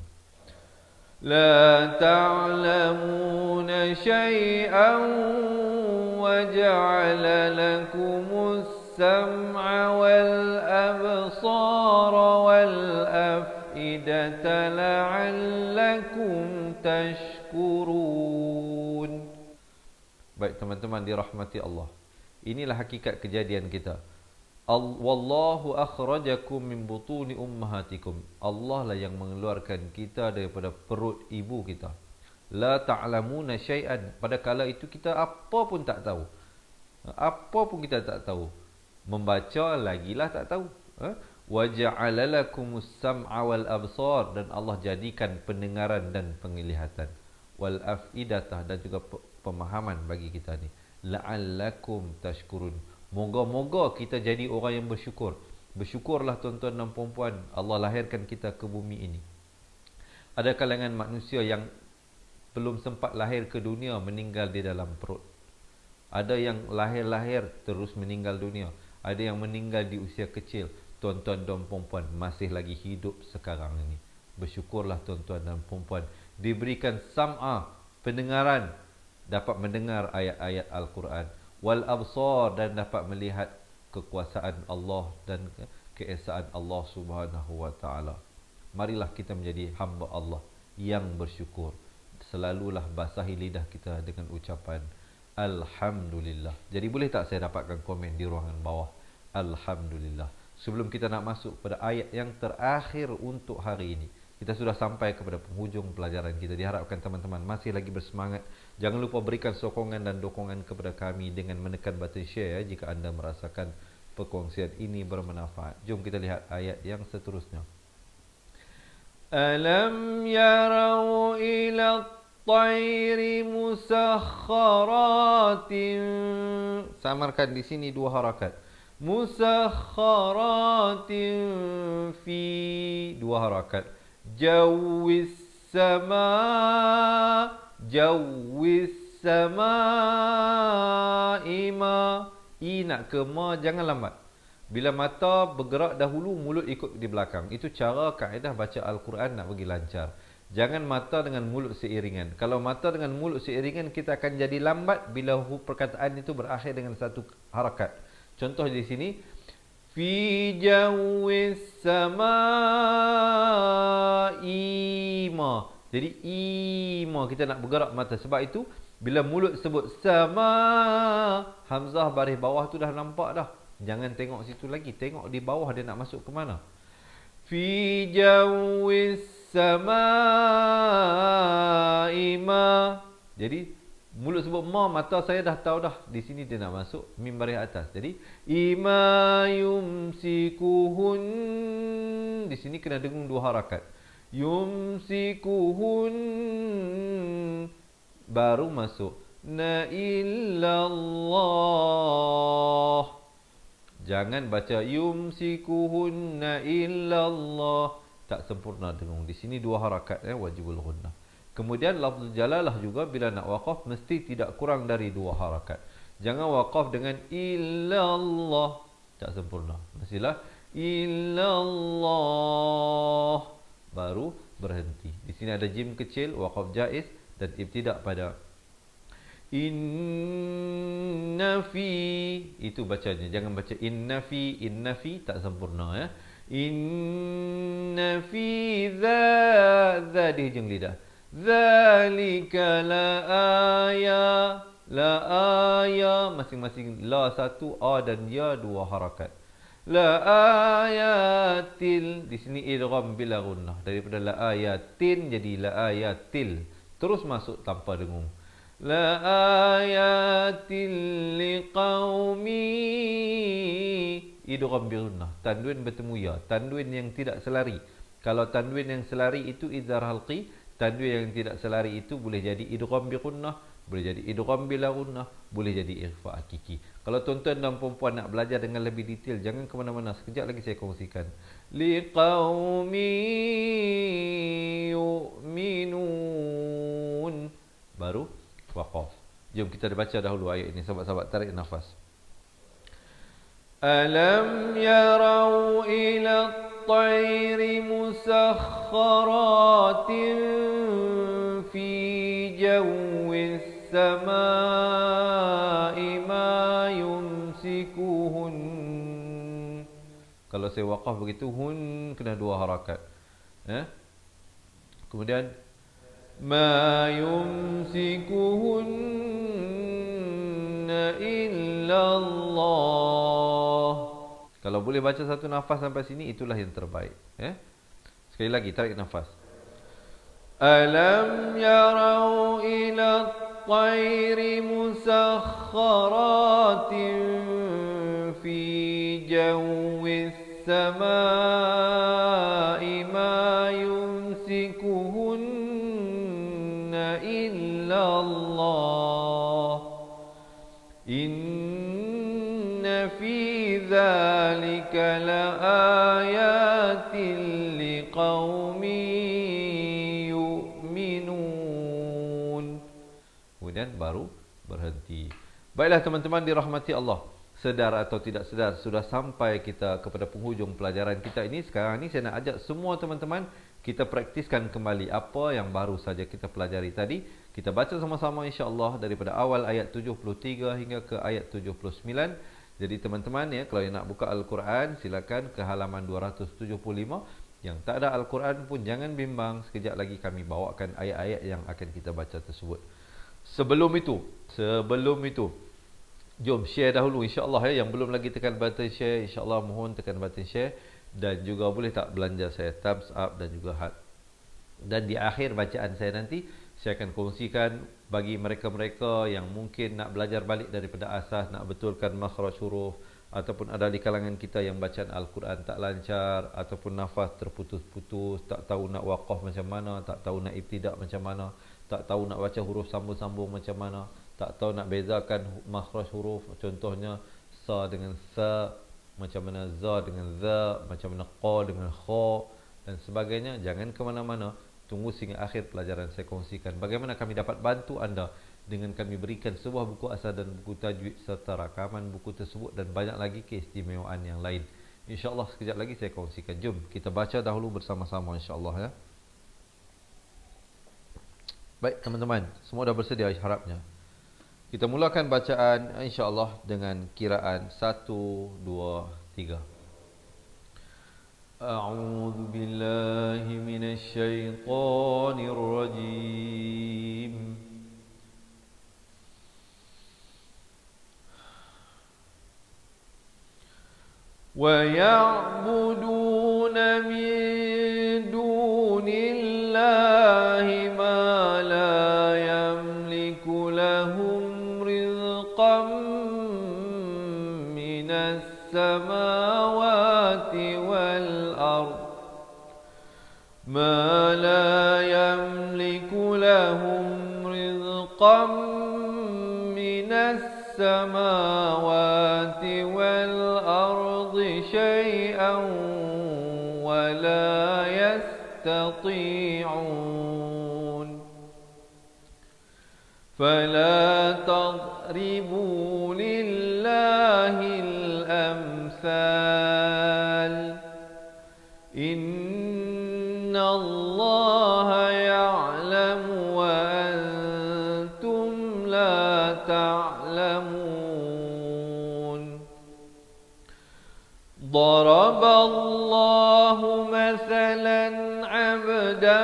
La ta'lamuna syai'an wa ja'ala lakumus sam'a wal absara wal af'idata la'allakum tashkurun. Baik teman-teman dirahmati Allah. Inilah hakikat kejadian kita. Wallahu akhrajakum min butuni ummahatikum. Allah lah yang mengeluarkan kita daripada perut ibu kita. La ta'lamuna syai'an. Pada kala itu kita apa pun tak tahu. Apa pun kita tak tahu. Membaca lagilah tak tahu. Wa ja'ala lakumus sam'a wal absar, dan Allah jadikan pendengaran dan penglihatan. Wal afidatah, dan juga pemahaman bagi kita ni. La'allakum tashkurun. Moga-moga kita jadi orang yang bersyukur. Bersyukurlah tuan-tuan dan puan-puan, Allah lahirkan kita ke bumi ini. Ada kalangan manusia yang belum sempat lahir ke dunia meninggal di dalam perut. Ada yang lahir-lahir terus meninggal dunia. Ada yang meninggal di usia kecil. Tuan-tuan dan puan-puan masih lagi hidup sekarang ini. Bersyukurlah tuan-tuan dan puan-puan. Diberikan sam'a, pendengaran, dapat mendengar ayat-ayat Al-Quran. Wal absar, dan dapat melihat kekuasaan Allah dan keesaan Allah Subhanahu wa taala. Marilah kita menjadi hamba Allah yang bersyukur. Selalulah basahi lidah kita dengan ucapan alhamdulillah. Jadi boleh tak saya dapatkan komen di ruangan bawah alhamdulillah. Sebelum kita nak masuk pada ayat yang terakhir untuk hari ini. Kita sudah sampai kepada penghujung pelajaran kita. Diharapkan teman-teman masih lagi bersemangat. Jangan lupa berikan sokongan dan dukungan kepada kami dengan menekan button share jika anda merasakan perkongsian ini bermanfaat. Jom kita lihat ayat yang seterusnya. Alam yarau ila at-tayri musakhkharatin. Samarkan di sini dua harakat. Musakhkharatin fi, dua harakat. Jawis sama, jawis sama ima. I nak ke ma, jangan lambat. Bila mata bergerak dahulu, mulut ikut di belakang. Itu cara kaedah baca Al-Quran nak bagi lancar. Jangan mata dengan mulut seiringan. Kalau mata dengan mulut seiringan, kita akan jadi lambat bila perkataan itu berakhir dengan satu harakat. Contoh di sini, fi jawis samaima. Jadi ima, kita nak bergerak mata. Sebab itu bila mulut sebut sama, hamzah baris bawah tu dah nampak dah. Jangan tengok situ lagi, tengok di bawah dia nak masuk ke mana. Fi jawis samaima. Jadi mulut sebut ma, mata saya dah tahu dah. Di sini dia nak masuk mim baris atas. Jadi ima yumsikuhun. Di sini kena dengung dua harakat. Yumsikuhun, baru masuk na illallah. Jangan baca yumsikuhunna illallah. Tak sempurna dengung. Di sini dua harakat, wajibul ghunnah. Kemudian lafzul jalalah juga bila nak waqaf mesti tidak kurang dari dua harakat. Jangan waqaf dengan illallah, tak sempurna. Mestilah illallah, baru berhenti. Di sini ada jim kecil, waqaf jaiz, dan ibtidak pada Inna fi, itu bacanya. Jangan baca inna fi tak sempurna ya. Inna fi dha di hujung lidah. Zalika la aya, masing-masing la satu, a dan ya dua harakat. La ayatil, di sini idgham bila gunnah, daripada la ayatin jadi la ayatil, terus masuk tanpa dengung. La ayatil liqaumi, idgham bil gunnah, tanwin bertemu ya, tanwin yang tidak selari. Kalau tanwin yang selari itu idgham halqi, tanwin yang tidak selari itu boleh jadi idgham bil gunnah, boleh jadi idgham bila gunnah, boleh jadi ikhfa hakiki. Kalau tuan-tuan dan puan-puan nak belajar dengan lebih detail, jangan ke mana-mana. Sekejap lagi saya kongsikan. Liqaumi yu'minun. Baru waqaf. Jom kita baca dahulu ayat ini. Sahabat-sahabat, tarik nafas. Alam yarau ila at-tayri musakhkharatin fi jawis samai ma yumsikuhun. Kalau saya waqaf begitu, hun kena dua harakat. Kemudian ma yumsikuhun illa Allah. Kalau boleh baca satu nafas sampai sini, itulah yang terbaik. Sekali lagi, tarik nafas. Alam yarau ila at-tayri musakhkharatin fi jawis samai ma yumsikuhunna illa Allah. Inna fi dhalika la ayatin liqaumin yu'minun. Kemudian baru berhenti. Baiklah teman-teman dirahmati Allah. Sedar atau tidak sedar, sudah sampai kita kepada penghujung pelajaran kita ini. Sekarang ni saya nak ajak semua teman-teman kita praktiskan kembali apa yang baru saja kita pelajari tadi. Kita baca sama-sama insya-Allah daripada awal ayat 73 hingga ke ayat 79. Jadi teman-teman ya, kalau yang nak buka Al-Quran, silakan ke halaman 275. Yang tak ada Al-Quran pun jangan bimbang, sekejap lagi kami bawakan ayat-ayat yang akan kita baca tersebut. Sebelum itu, jom share dahulu insya-Allah ya. Yang belum lagi tekan button share, insya-Allah mohon tekan button share. Dan juga boleh tak belanja saya thumbs up dan juga heart. Dan di akhir bacaan saya nanti, saya akan kongsikan bagi mereka-mereka yang mungkin nak belajar balik daripada asas, nak betulkan makhraj huruf, ataupun ada di kalangan kita yang bacaan Al-Quran tak lancar, ataupun nafas terputus-putus, tak tahu nak waqaf macam mana, tak tahu nak ibtidak macam mana, tak tahu nak baca huruf sambung-sambung macam mana, tak tahu nak bezakan makhraj huruf, contohnya sa dengan sa, macam mana za dengan za, macam mana qa dengan kha dan sebagainya. Jangan ke mana-mana, tunggu sehingga akhir pelajaran saya kongsikan bagaimana kami dapat bantu anda dengan kami berikan sebuah buku asal dan buku tajwid serta rakaman buku tersebut dan banyak lagi keistimewaan yang lain. InsyaAllah sekejap lagi saya kongsikan. Jom kita baca dahulu bersama-sama insyaAllah ya. Baik teman-teman, semua dah bersedia harapnya. Kita mulakan bacaan insya-Allah dengan kiraan 1 2 3. A'udzu billahi minasy syaithanir rajim. Wa ya'buduna min dunillahi ma la yamliku lahum من السماوات والأرض ما لا يملك لهم رزقا من السماوات والأرض شيئا ولا يستطيعون فلا تضربوا لله الأمثال إن الله يعلم وأنتم لا تعلمون ضرب الله مثلا عبدا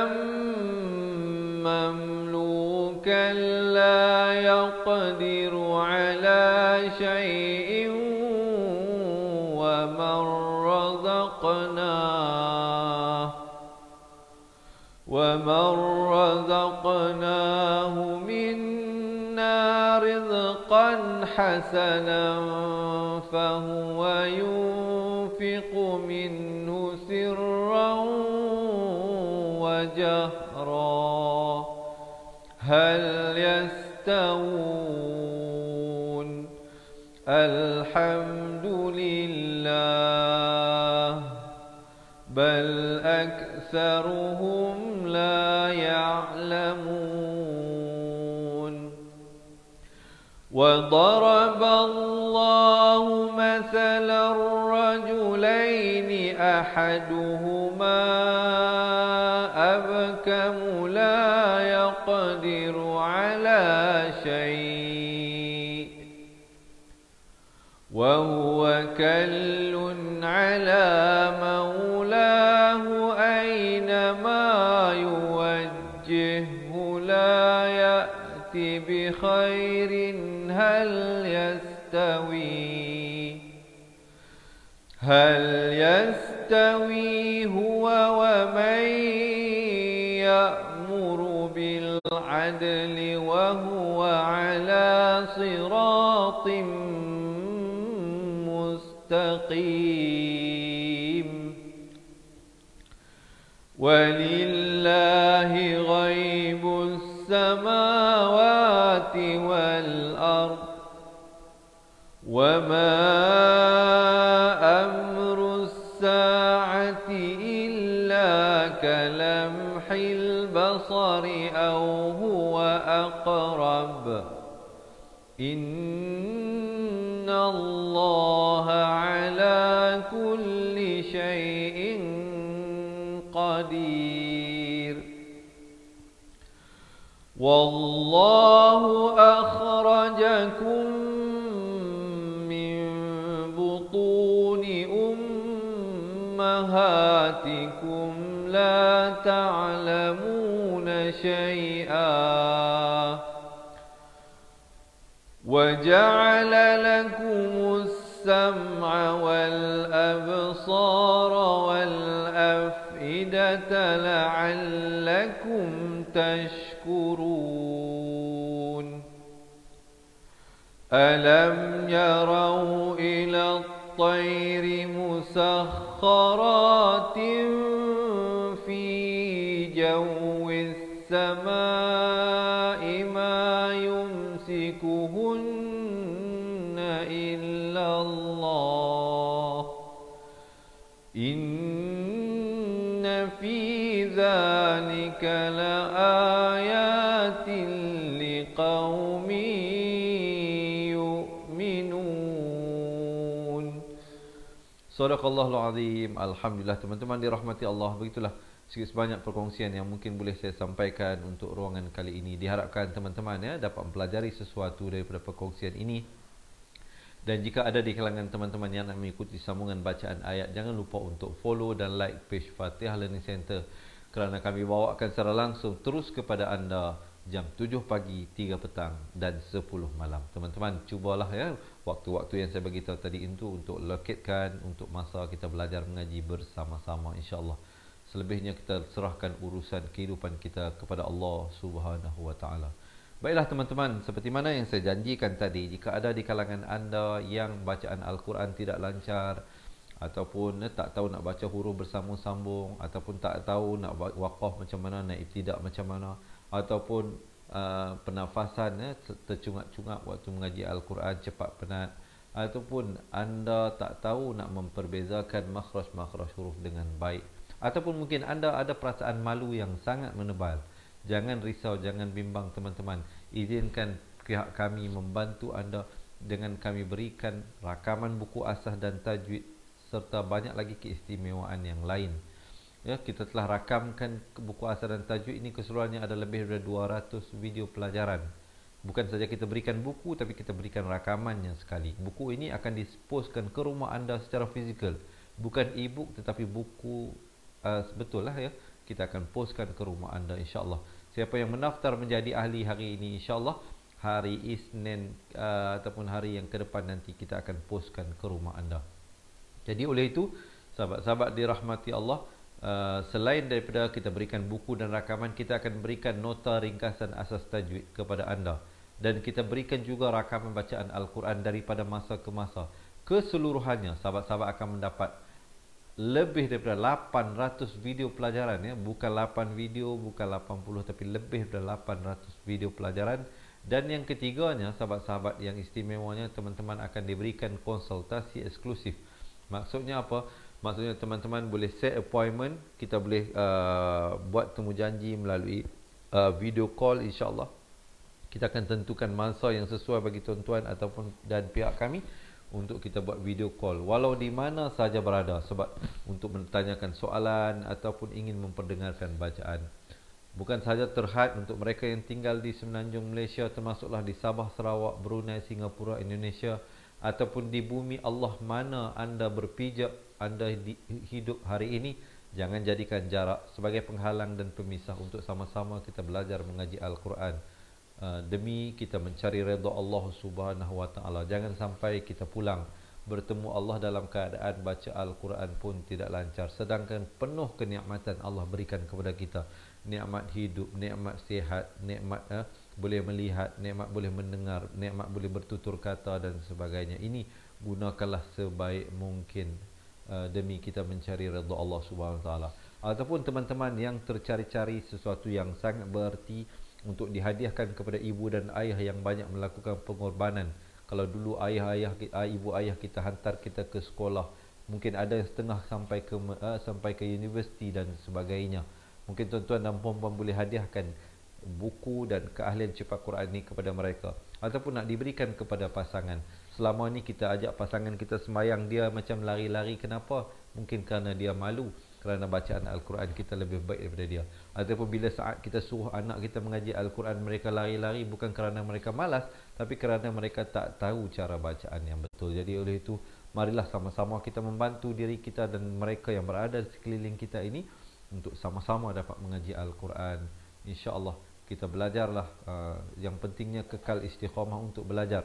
مملوكا لا يقدر على شيء ومن رزقناه منا رزقا حسنا فهو ينفق منه سرا وجهرا هل يستوون الحمد لله بل أكثرهم لا يعلمون وضرب الله مثلا رجلين أحدهما أبكم لا يقدر على شيء وهو كل على مولاه أينما يوجهه لا يأتي بخير هل يستوي هو ومن يأمر بالعدل وهو على صراط مستقيم ولله غيب السماوات والأرض وما أمر الساعة إلا كلمح البصر أو هو أقرب إن الله على كل شيء قدير والله أخرجكم من بطون أمهاتكم لا تعلمون شيئا وجعل لكم السمع والأبصار والأفئدة لعلكم تشكرون ألم يروا إلى الطير مسخرات في جو السماء ما يمسكهن إلا الله إن في ذلك لآيات لقوم يؤمنون. Sadaqallahul Azim. Alhamdulillah teman-teman dirahmati Allah. Begitulah sedikit sebanyak perkongsian yang mungkin boleh saya sampaikan untuk ruangan kali ini. Diharapkan teman-teman ya dapat mempelajari sesuatu daripada perkongsian ini. Dan jika ada di kalangan teman-teman yang nak mengikuti sambungan bacaan ayat, jangan lupa untuk follow dan like page Fatihah Learning Center, kerana kami bawakan secara langsung terus kepada anda jam 7 pagi, 3 petang dan 10 malam. Teman-teman cubalah ya waktu-waktu yang saya bagi tahu tadi itu untuk loketkan untuk masa kita belajar mengaji bersama-sama, insya-Allah. Selebihnya kita serahkan urusan kehidupan kita kepada Allah Subhanahu wa taala. Baiklah teman-teman, seperti mana yang saya janjikan tadi, jika ada di kalangan anda yang bacaan Al-Quran tidak lancar, ataupun tak tahu nak baca huruf bersambung-sambung, ataupun tak tahu nak waqaf macam mana, nak ibtidak macam mana, ataupun pernafasan tercungak-cungak waktu mengaji Al-Quran, cepat penat, ataupun anda tak tahu nak memperbezakan makhraj-makhraj huruf dengan baik, ataupun mungkin anda ada perasaan malu yang sangat menebal, jangan risau, jangan bimbang teman-teman. Izinkan pihak kami membantu anda dengan kami berikan rakaman buku asah dan tajwid serta banyak lagi keistimewaan yang lain. Ya, kita telah rakamkan buku asah dan tajwid ini, keseluruhannya ada lebih dari 200 video pelajaran Bukan saja kita berikan buku, tapi kita berikan rakamannya sekali. Buku ini akan diposkan ke rumah anda secara fizikal. Bukan e-book, tetapi buku betul lah ya. Kita akan postkan ke rumah anda, insyaAllah. Siapa yang mendaftar menjadi ahli hari ini, insyaAllah hari Isnin ataupun hari yang ke depan nanti kita akan postkan ke rumah anda. Jadi oleh itu, sahabat-sahabat dirahmati Allah, selain daripada kita berikan buku dan rakaman, kita akan berikan nota ringkasan asas tajwid kepada anda. Dan kita berikan juga rakaman bacaan Al-Quran daripada masa ke masa. Keseluruhannya, sahabat-sahabat akan mendapat lebih daripada 800 video pelajaran, ya. Bukan 8 video, bukan 80, tapi lebih daripada 800 video pelajaran. Dan yang ketiganya, sahabat-sahabat yang istimewanya, teman-teman akan diberikan konsultasi eksklusif. Maksudnya apa? Maksudnya teman-teman boleh set appointment. Kita boleh buat temu janji melalui video call, insyaAllah. Kita akan tentukan masa yang sesuai bagi tuan-tuan ataupun dan pihak kami untuk kita buat video call walau di mana saja berada, sebab untuk bertanyakan soalan ataupun ingin memperdengarkan bacaan. Bukan sahaja terhad untuk mereka yang tinggal di Semenanjung Malaysia, termasuklah di Sabah, Sarawak, Brunei, Singapura, Indonesia, ataupun di bumi Allah mana anda berpijak, anda hidup hari ini. Jangan jadikan jarak sebagai penghalang dan pemisah untuk sama-sama kita belajar mengaji Al-Quran. Demi kita mencari redha Allah Subhanahu wa taala. Jangan sampai kita pulang bertemu Allah dalam keadaan baca Al-Quran pun tidak lancar, sedangkan penuh kenikmatan Allah berikan kepada kita. Nikmat hidup, nikmat sihat, nikmat boleh melihat, nikmat boleh mendengar, nikmat boleh bertutur kata dan sebagainya. Ini gunakanlah sebaik mungkin demi kita mencari redha Allah Subhanahu wa taala. Ataupun teman-teman yang tercari-cari sesuatu yang sangat berarti untuk dihadiahkan kepada ibu dan ayah yang banyak melakukan pengorbanan. Kalau dulu ibu ayah kita hantar kita ke sekolah, mungkin ada yang setengah sampai ke universiti dan sebagainya. Mungkin tuan-tuan dan puan-puan boleh hadiahkan buku dan keahlian cepat Quran ini kepada mereka, ataupun nak diberikan kepada pasangan. Selama ni kita ajak pasangan kita sembahyang, dia macam lari-lari. Kenapa? Mungkin kerana dia malu, kerana bacaan Al-Quran kita lebih baik daripada dia. Ataupun bila saat kita suruh anak kita mengaji Al-Quran, mereka lari-lari, bukan kerana mereka malas, tapi kerana mereka tak tahu cara bacaan yang betul. Jadi oleh itu, marilah sama-sama kita membantu diri kita dan mereka yang berada di sekeliling kita ini untuk sama-sama dapat mengaji Al-Quran. InsyaAllah kita belajarlah. Yang pentingnya kekal istiqamah untuk belajar.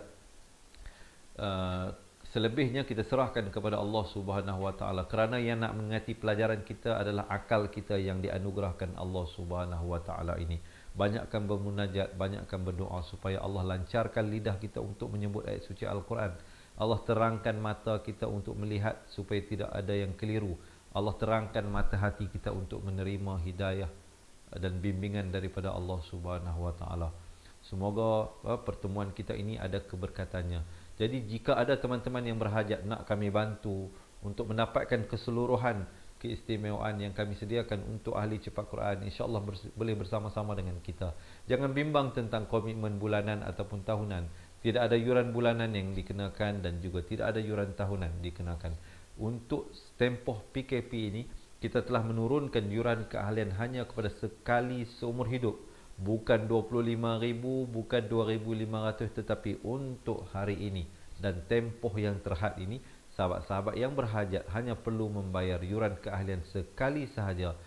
Selebihnya kita serahkan kepada Allah Subhanahu wa taala, kerana yang nak mengerti pelajaran kita adalah akal kita yang dianugerahkan Allah Subhanahu wa taala ini. Banyakkan bermunajat, banyakkan berdoa supaya Allah lancarkan lidah kita untuk menyebut ayat suci Al-Quran. Allah terangkan mata kita untuk melihat supaya tidak ada yang keliru. Allah terangkan mata hati kita untuk menerima hidayah dan bimbingan daripada Allah Subhanahu wa taala. Semoga pertemuan kita ini ada keberkatannya. Jadi jika ada teman-teman yang berhajat nak kami bantu untuk mendapatkan keseluruhan keistimewaan yang kami sediakan untuk ahli cepat Quran, insyaAllah boleh bersama-sama dengan kita. Jangan bimbang tentang komitmen bulanan ataupun tahunan. Tidak ada yuran bulanan yang dikenakan dan juga tidak ada yuran tahunan dikenakan. Untuk tempoh PKP ini, kita telah menurunkan yuran keahlian hanya kepada sekali seumur hidup. Bukan 25,000, bukan 2,500, tetapi untuk hari ini dan tempoh yang terhad ini, sahabat-sahabat yang berhajat hanya perlu membayar yuran keahlian sekali sahaja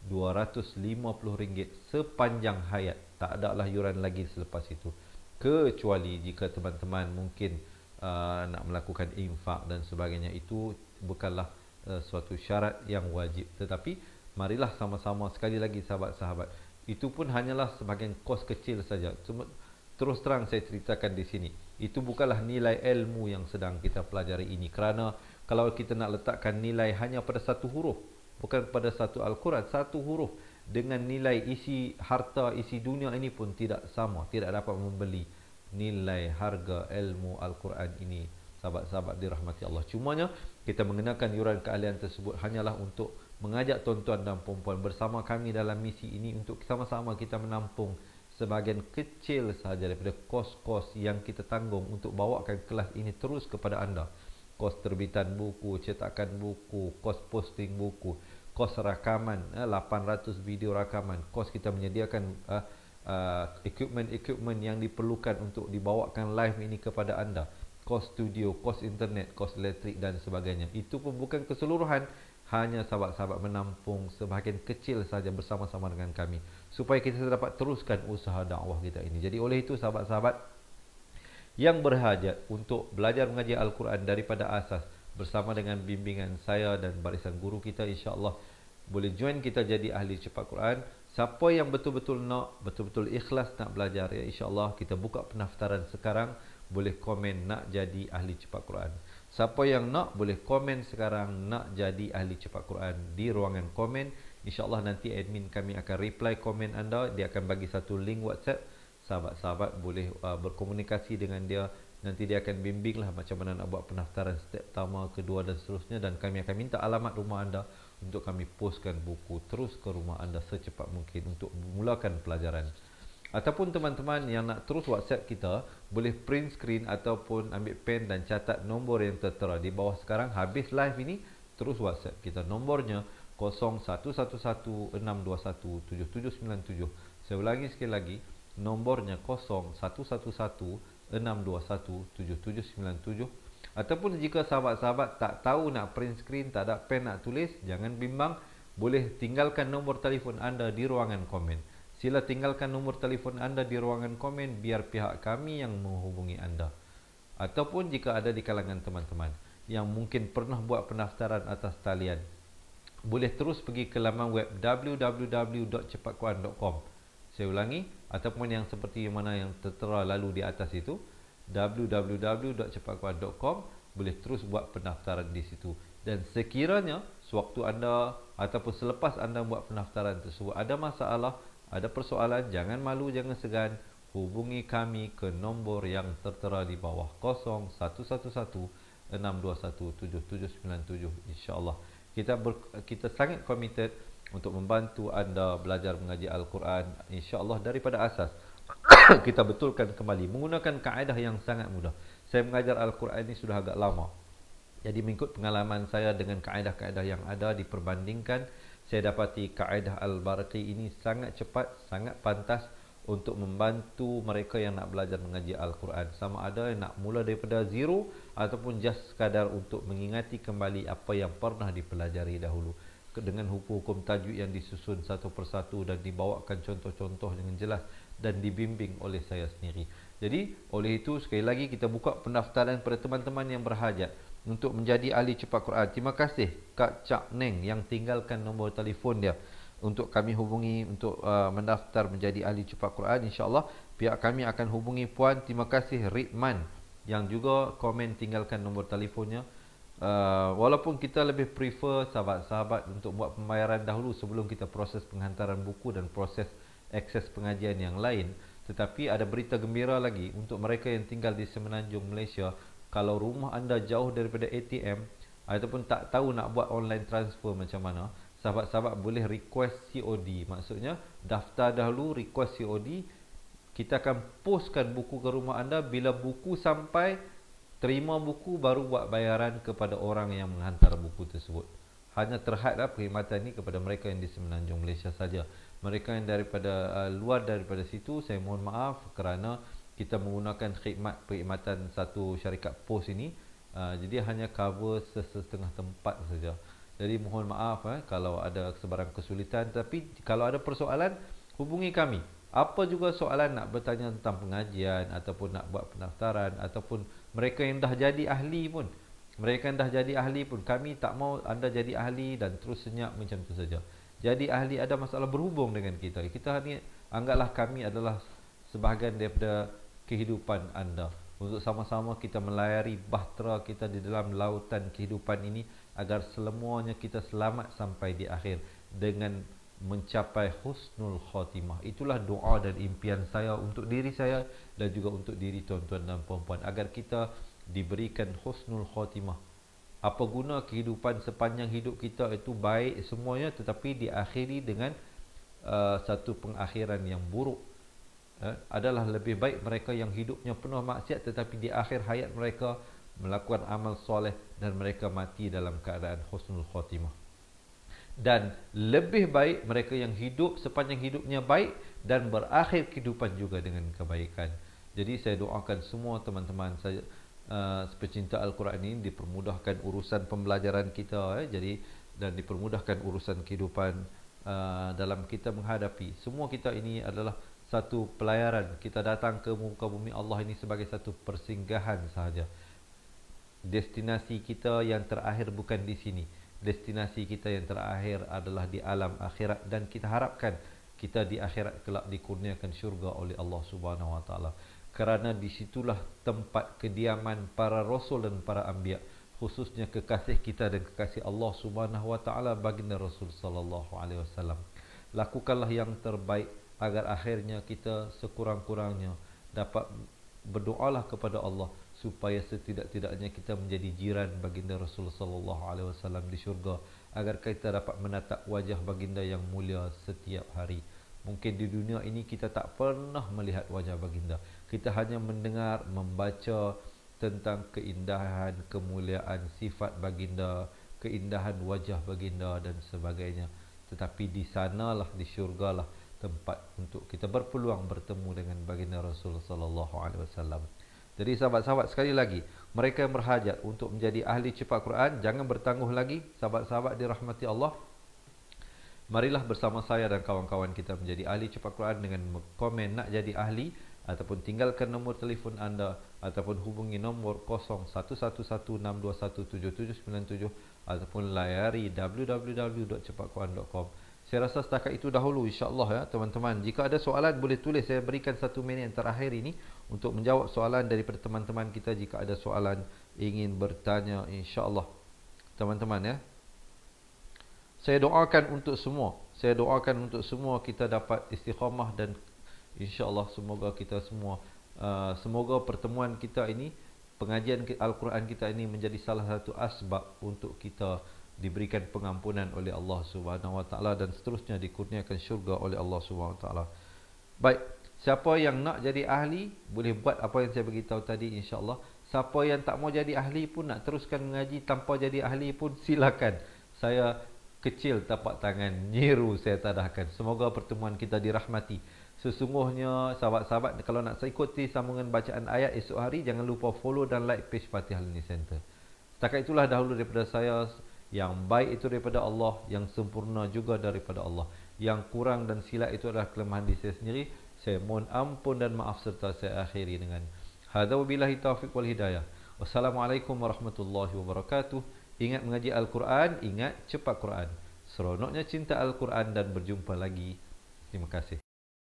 RM250 sepanjang hayat. Tak ada lah yuran lagi selepas itu, kecuali jika teman-teman mungkin nak melakukan infak dan sebagainya. Itu bukanlah suatu syarat yang wajib, tetapi marilah sama-sama, sekali lagi sahabat-sahabat, itu pun hanyalah sebahagian kos kecil saja. Terus terang saya ceritakan di sini, itu bukanlah nilai ilmu yang sedang kita pelajari ini. Kerana kalau kita nak letakkan nilai hanya pada satu huruf, bukan pada satu Al-Quran, satu huruf dengan nilai isi harta, isi dunia ini pun tidak sama, tidak dapat membeli nilai harga ilmu Al-Quran ini, sahabat-sahabat dirahmati Allah. Cumanya kita mengenakan yuran keahlian tersebut hanyalah untuk mengajak tuan-tuan dan puan-puan bersama kami dalam misi ini, untuk sama-sama kita menampung sebahagian kecil sahaja daripada kos-kos yang kita tanggung untuk bawakan kelas ini terus kepada anda. Kos terbitan buku, cetakan buku, kos posting buku, kos rakaman, 800 video rakaman, kos kita menyediakan equipment yang diperlukan untuk dibawakan live ini kepada anda, kos studio, kos internet, kos elektrik dan sebagainya. Itu pun bukan keseluruhan, hanya sahabat-sahabat menampung sebahagian kecil saja bersama-sama dengan kami supaya kita dapat teruskan usaha dakwah kita ini. Jadi oleh itu sahabat-sahabat yang berhajat untuk belajar mengaji Al-Quran daripada asas bersama dengan bimbingan saya dan barisan guru kita, insya-Allah boleh join kita jadi ahli cepat Quran. Siapa yang betul-betul nak, betul-betul ikhlas nak belajar, ya insya-Allah kita buka pendaftaran sekarang. Boleh komen nak jadi ahli cepat Quran. Siapa yang nak boleh komen sekarang nak jadi ahli cepat Quran di ruangan komen. InsyaAllah nanti admin kami akan reply komen anda. Dia akan bagi satu link WhatsApp. Sahabat-sahabat boleh berkomunikasi dengan dia. Nanti dia akan bimbing lah macam mana nak buat pendaftaran step pertama, kedua dan seterusnya. Dan kami akan minta alamat rumah anda untuk kami postkan buku terus ke rumah anda secepat mungkin untuk memulakan pelajaran. Ataupun teman-teman yang nak terus WhatsApp kita, boleh print screen ataupun ambil pen dan catat nombor yang tertera di bawah sekarang. Habis live ini, terus WhatsApp kita. Nombornya 0111-621-7797. Saya ulangi sekali lagi, nombornya 0111-621-7797. Ataupun jika sahabat-sahabat tak tahu nak print screen, tak ada pen nak tulis, jangan bimbang, boleh tinggalkan nombor telefon anda di ruangan komen. Sila tinggalkan nombor telefon anda di ruangan komen biar pihak kami yang menghubungi anda. Ataupun jika ada di kalangan teman-teman yang mungkin pernah buat pendaftaran atas talian, boleh terus pergi ke laman web www.cepatquran.com. Saya ulangi, ataupun yang seperti mana yang tertera lalu di atas itu, www.cepatquran.com, boleh terus buat pendaftaran di situ. Dan sekiranya sewaktu anda ataupun selepas anda buat pendaftaran tersebut ada masalah, ada persoalan, jangan malu, jangan segan, hubungi kami ke nombor yang tertera di bawah 0111-621-7797. InsyaAllah kita sangat committed untuk membantu anda belajar mengaji Al-Quran, insyaAllah daripada asas. Kita betulkan kembali menggunakan kaedah yang sangat mudah. Saya mengajar Al-Quran ini sudah agak lama, jadi mengikut pengalaman saya dengan kaedah-kaedah yang ada diperbandingkan, saya dapati kaedah Al-Barqi ini sangat cepat, sangat pantas untuk membantu mereka yang nak belajar mengaji Al-Quran. Sama ada yang nak mula daripada zero ataupun just sekadar untuk mengingati kembali apa yang pernah dipelajari dahulu, dengan hukum-hukum tajwid yang disusun satu persatu dan dibawakan contoh-contoh dengan jelas dan dibimbing oleh saya sendiri. Jadi oleh itu sekali lagi kita buka pendaftaran pada teman-teman yang berhajat untuk menjadi ahli cepat Quran. Terima kasih Kak Cak Neng yang tinggalkan nombor telefon dia untuk kami hubungi untuk mendaftar menjadi ahli cepat Quran. InsyaAllah pihak kami akan hubungi puan. Terima kasih Ridman yang juga komen tinggalkan nombor telefonnya. Walaupun kita lebih prefer sahabat-sahabat untuk buat pembayaran dahulu sebelum kita proses penghantaran buku dan proses akses pengajian yang lain, tetapi ada berita gembira lagi untuk mereka yang tinggal di Semenanjung Malaysia. Kalau rumah anda jauh daripada ATM ataupun tak tahu nak buat online transfer macam mana, sahabat-sahabat boleh request COD. Maksudnya daftar dahulu, request COD. Kita akan postkan buku ke rumah anda. Bila buku sampai, terima buku, baru buat bayaran kepada orang yang menghantar buku tersebut. Hanya terhadlah perkhidmatan ini kepada mereka yang di Semenanjung Malaysia saja. Mereka yang daripada luar daripada situ, saya mohon maaf kerana kita menggunakan perkhidmatan satu syarikat pos ini. Jadi hanya cover setengah tempat saja. Jadi mohon maaf kalau ada sebarang kesulitan. Tapi kalau ada persoalan, hubungi kami. Apa juga soalan nak bertanya tentang pengajian ataupun nak buat pendaftaran, ataupun mereka yang dah jadi ahli pun, kami tak mau anda jadi ahli dan terus senyap macam tu saja. Jadi ahli ada masalah berhubung dengan kita. Kita ni anggaplah kami adalah sebahagian daripada kehidupan anda, untuk sama-sama kita melayari bahtera kita di dalam lautan kehidupan ini agar semuanya kita selamat sampai di akhir dengan mencapai husnul khatimah. Itulah doa dan impian saya untuk diri saya dan juga untuk diri tuan-tuan dan puan-puan, agar kita diberikan husnul khatimah. Apa guna kehidupan sepanjang hidup kita itu baik semuanya, tetapi diakhiri dengan satu pengakhiran yang buruk. Adalah lebih baik mereka yang hidupnya penuh maksiat tetapi di akhir hayat mereka melakukan amal soleh dan mereka mati dalam keadaan husnul khatimah. Dan lebih baik mereka yang hidup sepanjang hidupnya baik dan berakhir kehidupan juga dengan kebaikan. Jadi saya doakan semua teman-teman saya pecinta Al-Quran ini dipermudahkan urusan pembelajaran kita, jadi dan dipermudahkan urusan kehidupan dalam kita menghadapi. Semua kita ini adalah satu pelayaran. Kita datang ke muka bumi Allah ini sebagai satu persinggahan sahaja. Destinasi kita yang terakhir bukan di sini. Destinasi kita yang terakhir adalah di alam akhirat, dan kita harapkan kita di akhirat kelak dikurniakan syurga oleh Allah Subhanahu wa taala. Kerana disitulah tempat kediaman para rasul dan para anbiya, khususnya kekasih kita dan kekasih Allah Subhanahu wa taala baginda Rasul sallallahu alaihi wasallam. Lakukanlah yang terbaik agar akhirnya kita sekurang-kurangnya dapat berdoalah kepada Allah supaya setidak-tidaknya kita menjadi jiran baginda Rasul sallallahu alaihi wasallam di syurga, agar kita dapat menatap wajah baginda yang mulia setiap hari. Mungkin di dunia ini kita tak pernah melihat wajah baginda. Kita hanya mendengar, membaca tentang keindahan, kemuliaan sifat baginda, keindahan wajah baginda dan sebagainya. Tetapi di sanalah, di syurgalah tempat untuk kita berpeluang bertemu dengan baginda Rasul sallallahu alaihi wasallam. Jadi sahabat-sahabat, sekali lagi, mereka yang berhajat untuk menjadi ahli cepat Quran, jangan bertangguh lagi. Sahabat-sahabat dirahmati Allah, marilah bersama saya dan kawan-kawan kita menjadi ahli cepat Quran dengan komen nak jadi ahli, ataupun tinggalkan nombor telefon anda, ataupun hubungi nombor 011162179797, ataupun layari www.cepatquran.com. Saya rasa setakat itu dahulu, insya-Allah ya teman-teman. Jika ada soalan boleh tulis, saya berikan 1 minit yang terakhir ini untuk menjawab soalan daripada teman-teman kita. Jika ada soalan ingin bertanya, insya-Allah teman-teman ya. Saya doakan untuk semua. Saya doakan untuk semua kita dapat istiqamah, dan insya-Allah semoga kita semua semoga pertemuan kita ini, pengajian Al-Quran kita ini menjadi salah satu asbab untuk kita diberikan pengampunan oleh Allah Subhanahu wa taala dan seterusnya dikurniakan syurga oleh Allah Subhanahu wa taala. Baik, siapa yang nak jadi ahli boleh buat apa yang saya beritahu tadi, insya-Allah. Siapa yang tak mau jadi ahli pun, nak teruskan mengaji tanpa jadi ahli pun, silakan. Saya kecil tapak tangan, nyiru saya tadahkan. Semoga pertemuan kita dirahmati. Sesungguhnya sahabat-sahabat, kalau nak ikuti sambungan bacaan ayat esok hari, jangan lupa follow dan like page Fatihah Learning Center. Setakat itulah dahulu daripada saya. Yang baik itu daripada Allah, yang sempurna juga daripada Allah. Yang kurang dan silap itu adalah kelemahan diri saya sendiri. Saya mohon ampun dan maaf, serta saya akhiri dengan hadza wabillahi taufiq wal hidayah. Wassalamualaikum warahmatullahi wabarakatuh. Ingat mengaji Al-Quran, ingat cepat Quran. Seronoknya cinta Al-Quran, dan berjumpa lagi. Terima kasih.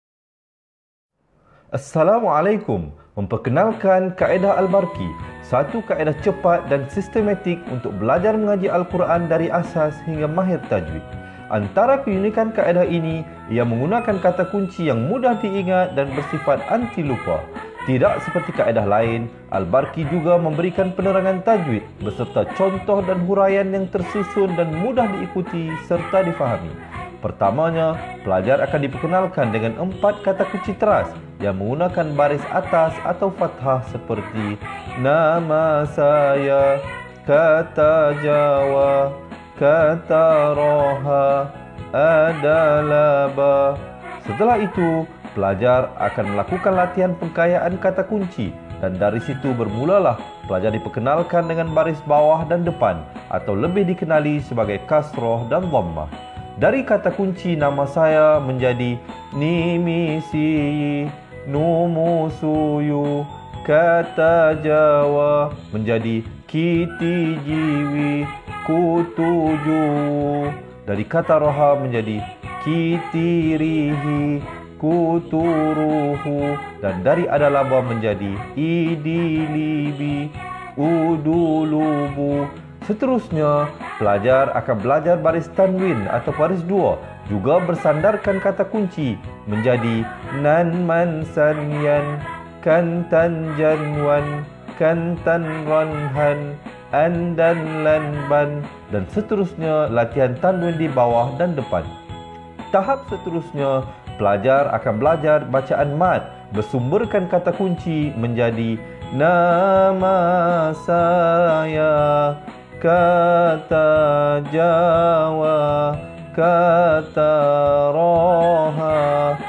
Assalamualaikum. Memperkenalkan kaedah Al-Barki, satu kaedah cepat dan sistematik untuk belajar mengaji Al-Quran dari asas hingga mahir tajwid. Antara keunikan kaedah ini, ia menggunakan kata kunci yang mudah diingat dan bersifat anti lupa. Tidak seperti kaedah lain, Al-Barki juga memberikan penerangan tajwid beserta contoh dan huraian yang tersusun dan mudah diikuti serta difahami. Pertamanya, pelajar akan diperkenalkan dengan 4 kata kunci teras yang menggunakan baris atas atau fathah seperti nama saya, kata Jawa, kata Roha, adalah ba. Setelah itu, pelajar akan melakukan latihan pengkayaan kata kunci, dan dari situ bermulalah pelajar diperkenalkan dengan baris bawah dan depan, atau lebih dikenali sebagai kasroh dan dhammah. Dari kata kunci nama saya menjadi nimisi, numusuyu. Kata Jawa menjadi kiti jiwi, kutuju. Dari kata roha menjadi kitirihi, kuturuhu. Dan dari adalaba menjadi idilibi, udulubu. Seterusnya, pelajar akan belajar baris tanwin atau baris 2, juga bersandarkan kata kunci menjadi nan man sanyan, kan tan janwan, kan tan ranhan, an dan lan ban, dan seterusnya latihan tanwin di bawah dan depan. Tahap seterusnya, pelajar akan belajar bacaan mad bersumberkan kata kunci menjadi nama saya, kata Jawa, kataraha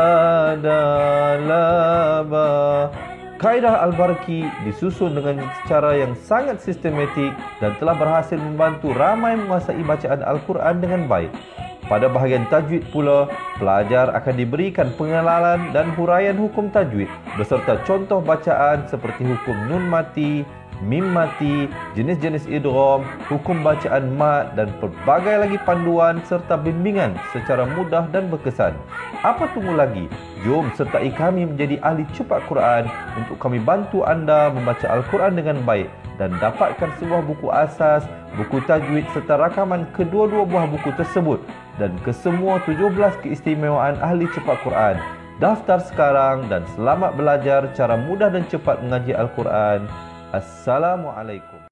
adalaba. Kaedah Al-Barki disusun dengan cara yang sangat sistematik dan telah berhasil membantu ramai menguasai bacaan Al-Quran dengan baik. Pada bahagian tajwid pula, pelajar akan diberikan pengenalan dan huraian hukum tajwid beserta contoh bacaan seperti hukum nun mati, mim mati, jenis-jenis idgham, hukum bacaan mat dan pelbagai lagi panduan serta bimbingan secara mudah dan berkesan. Apa tunggu lagi? Jom sertai kami menjadi ahli cepat Quran untuk kami bantu anda membaca Al-Quran dengan baik dan dapatkan sebuah buku asas, buku tajwid serta rakaman kedua-dua buah buku tersebut dan kesemua 17 keistimewaan ahli cepat Quran. Daftar sekarang dan selamat belajar cara mudah dan cepat mengaji Al-Quran. Assalamualaikum.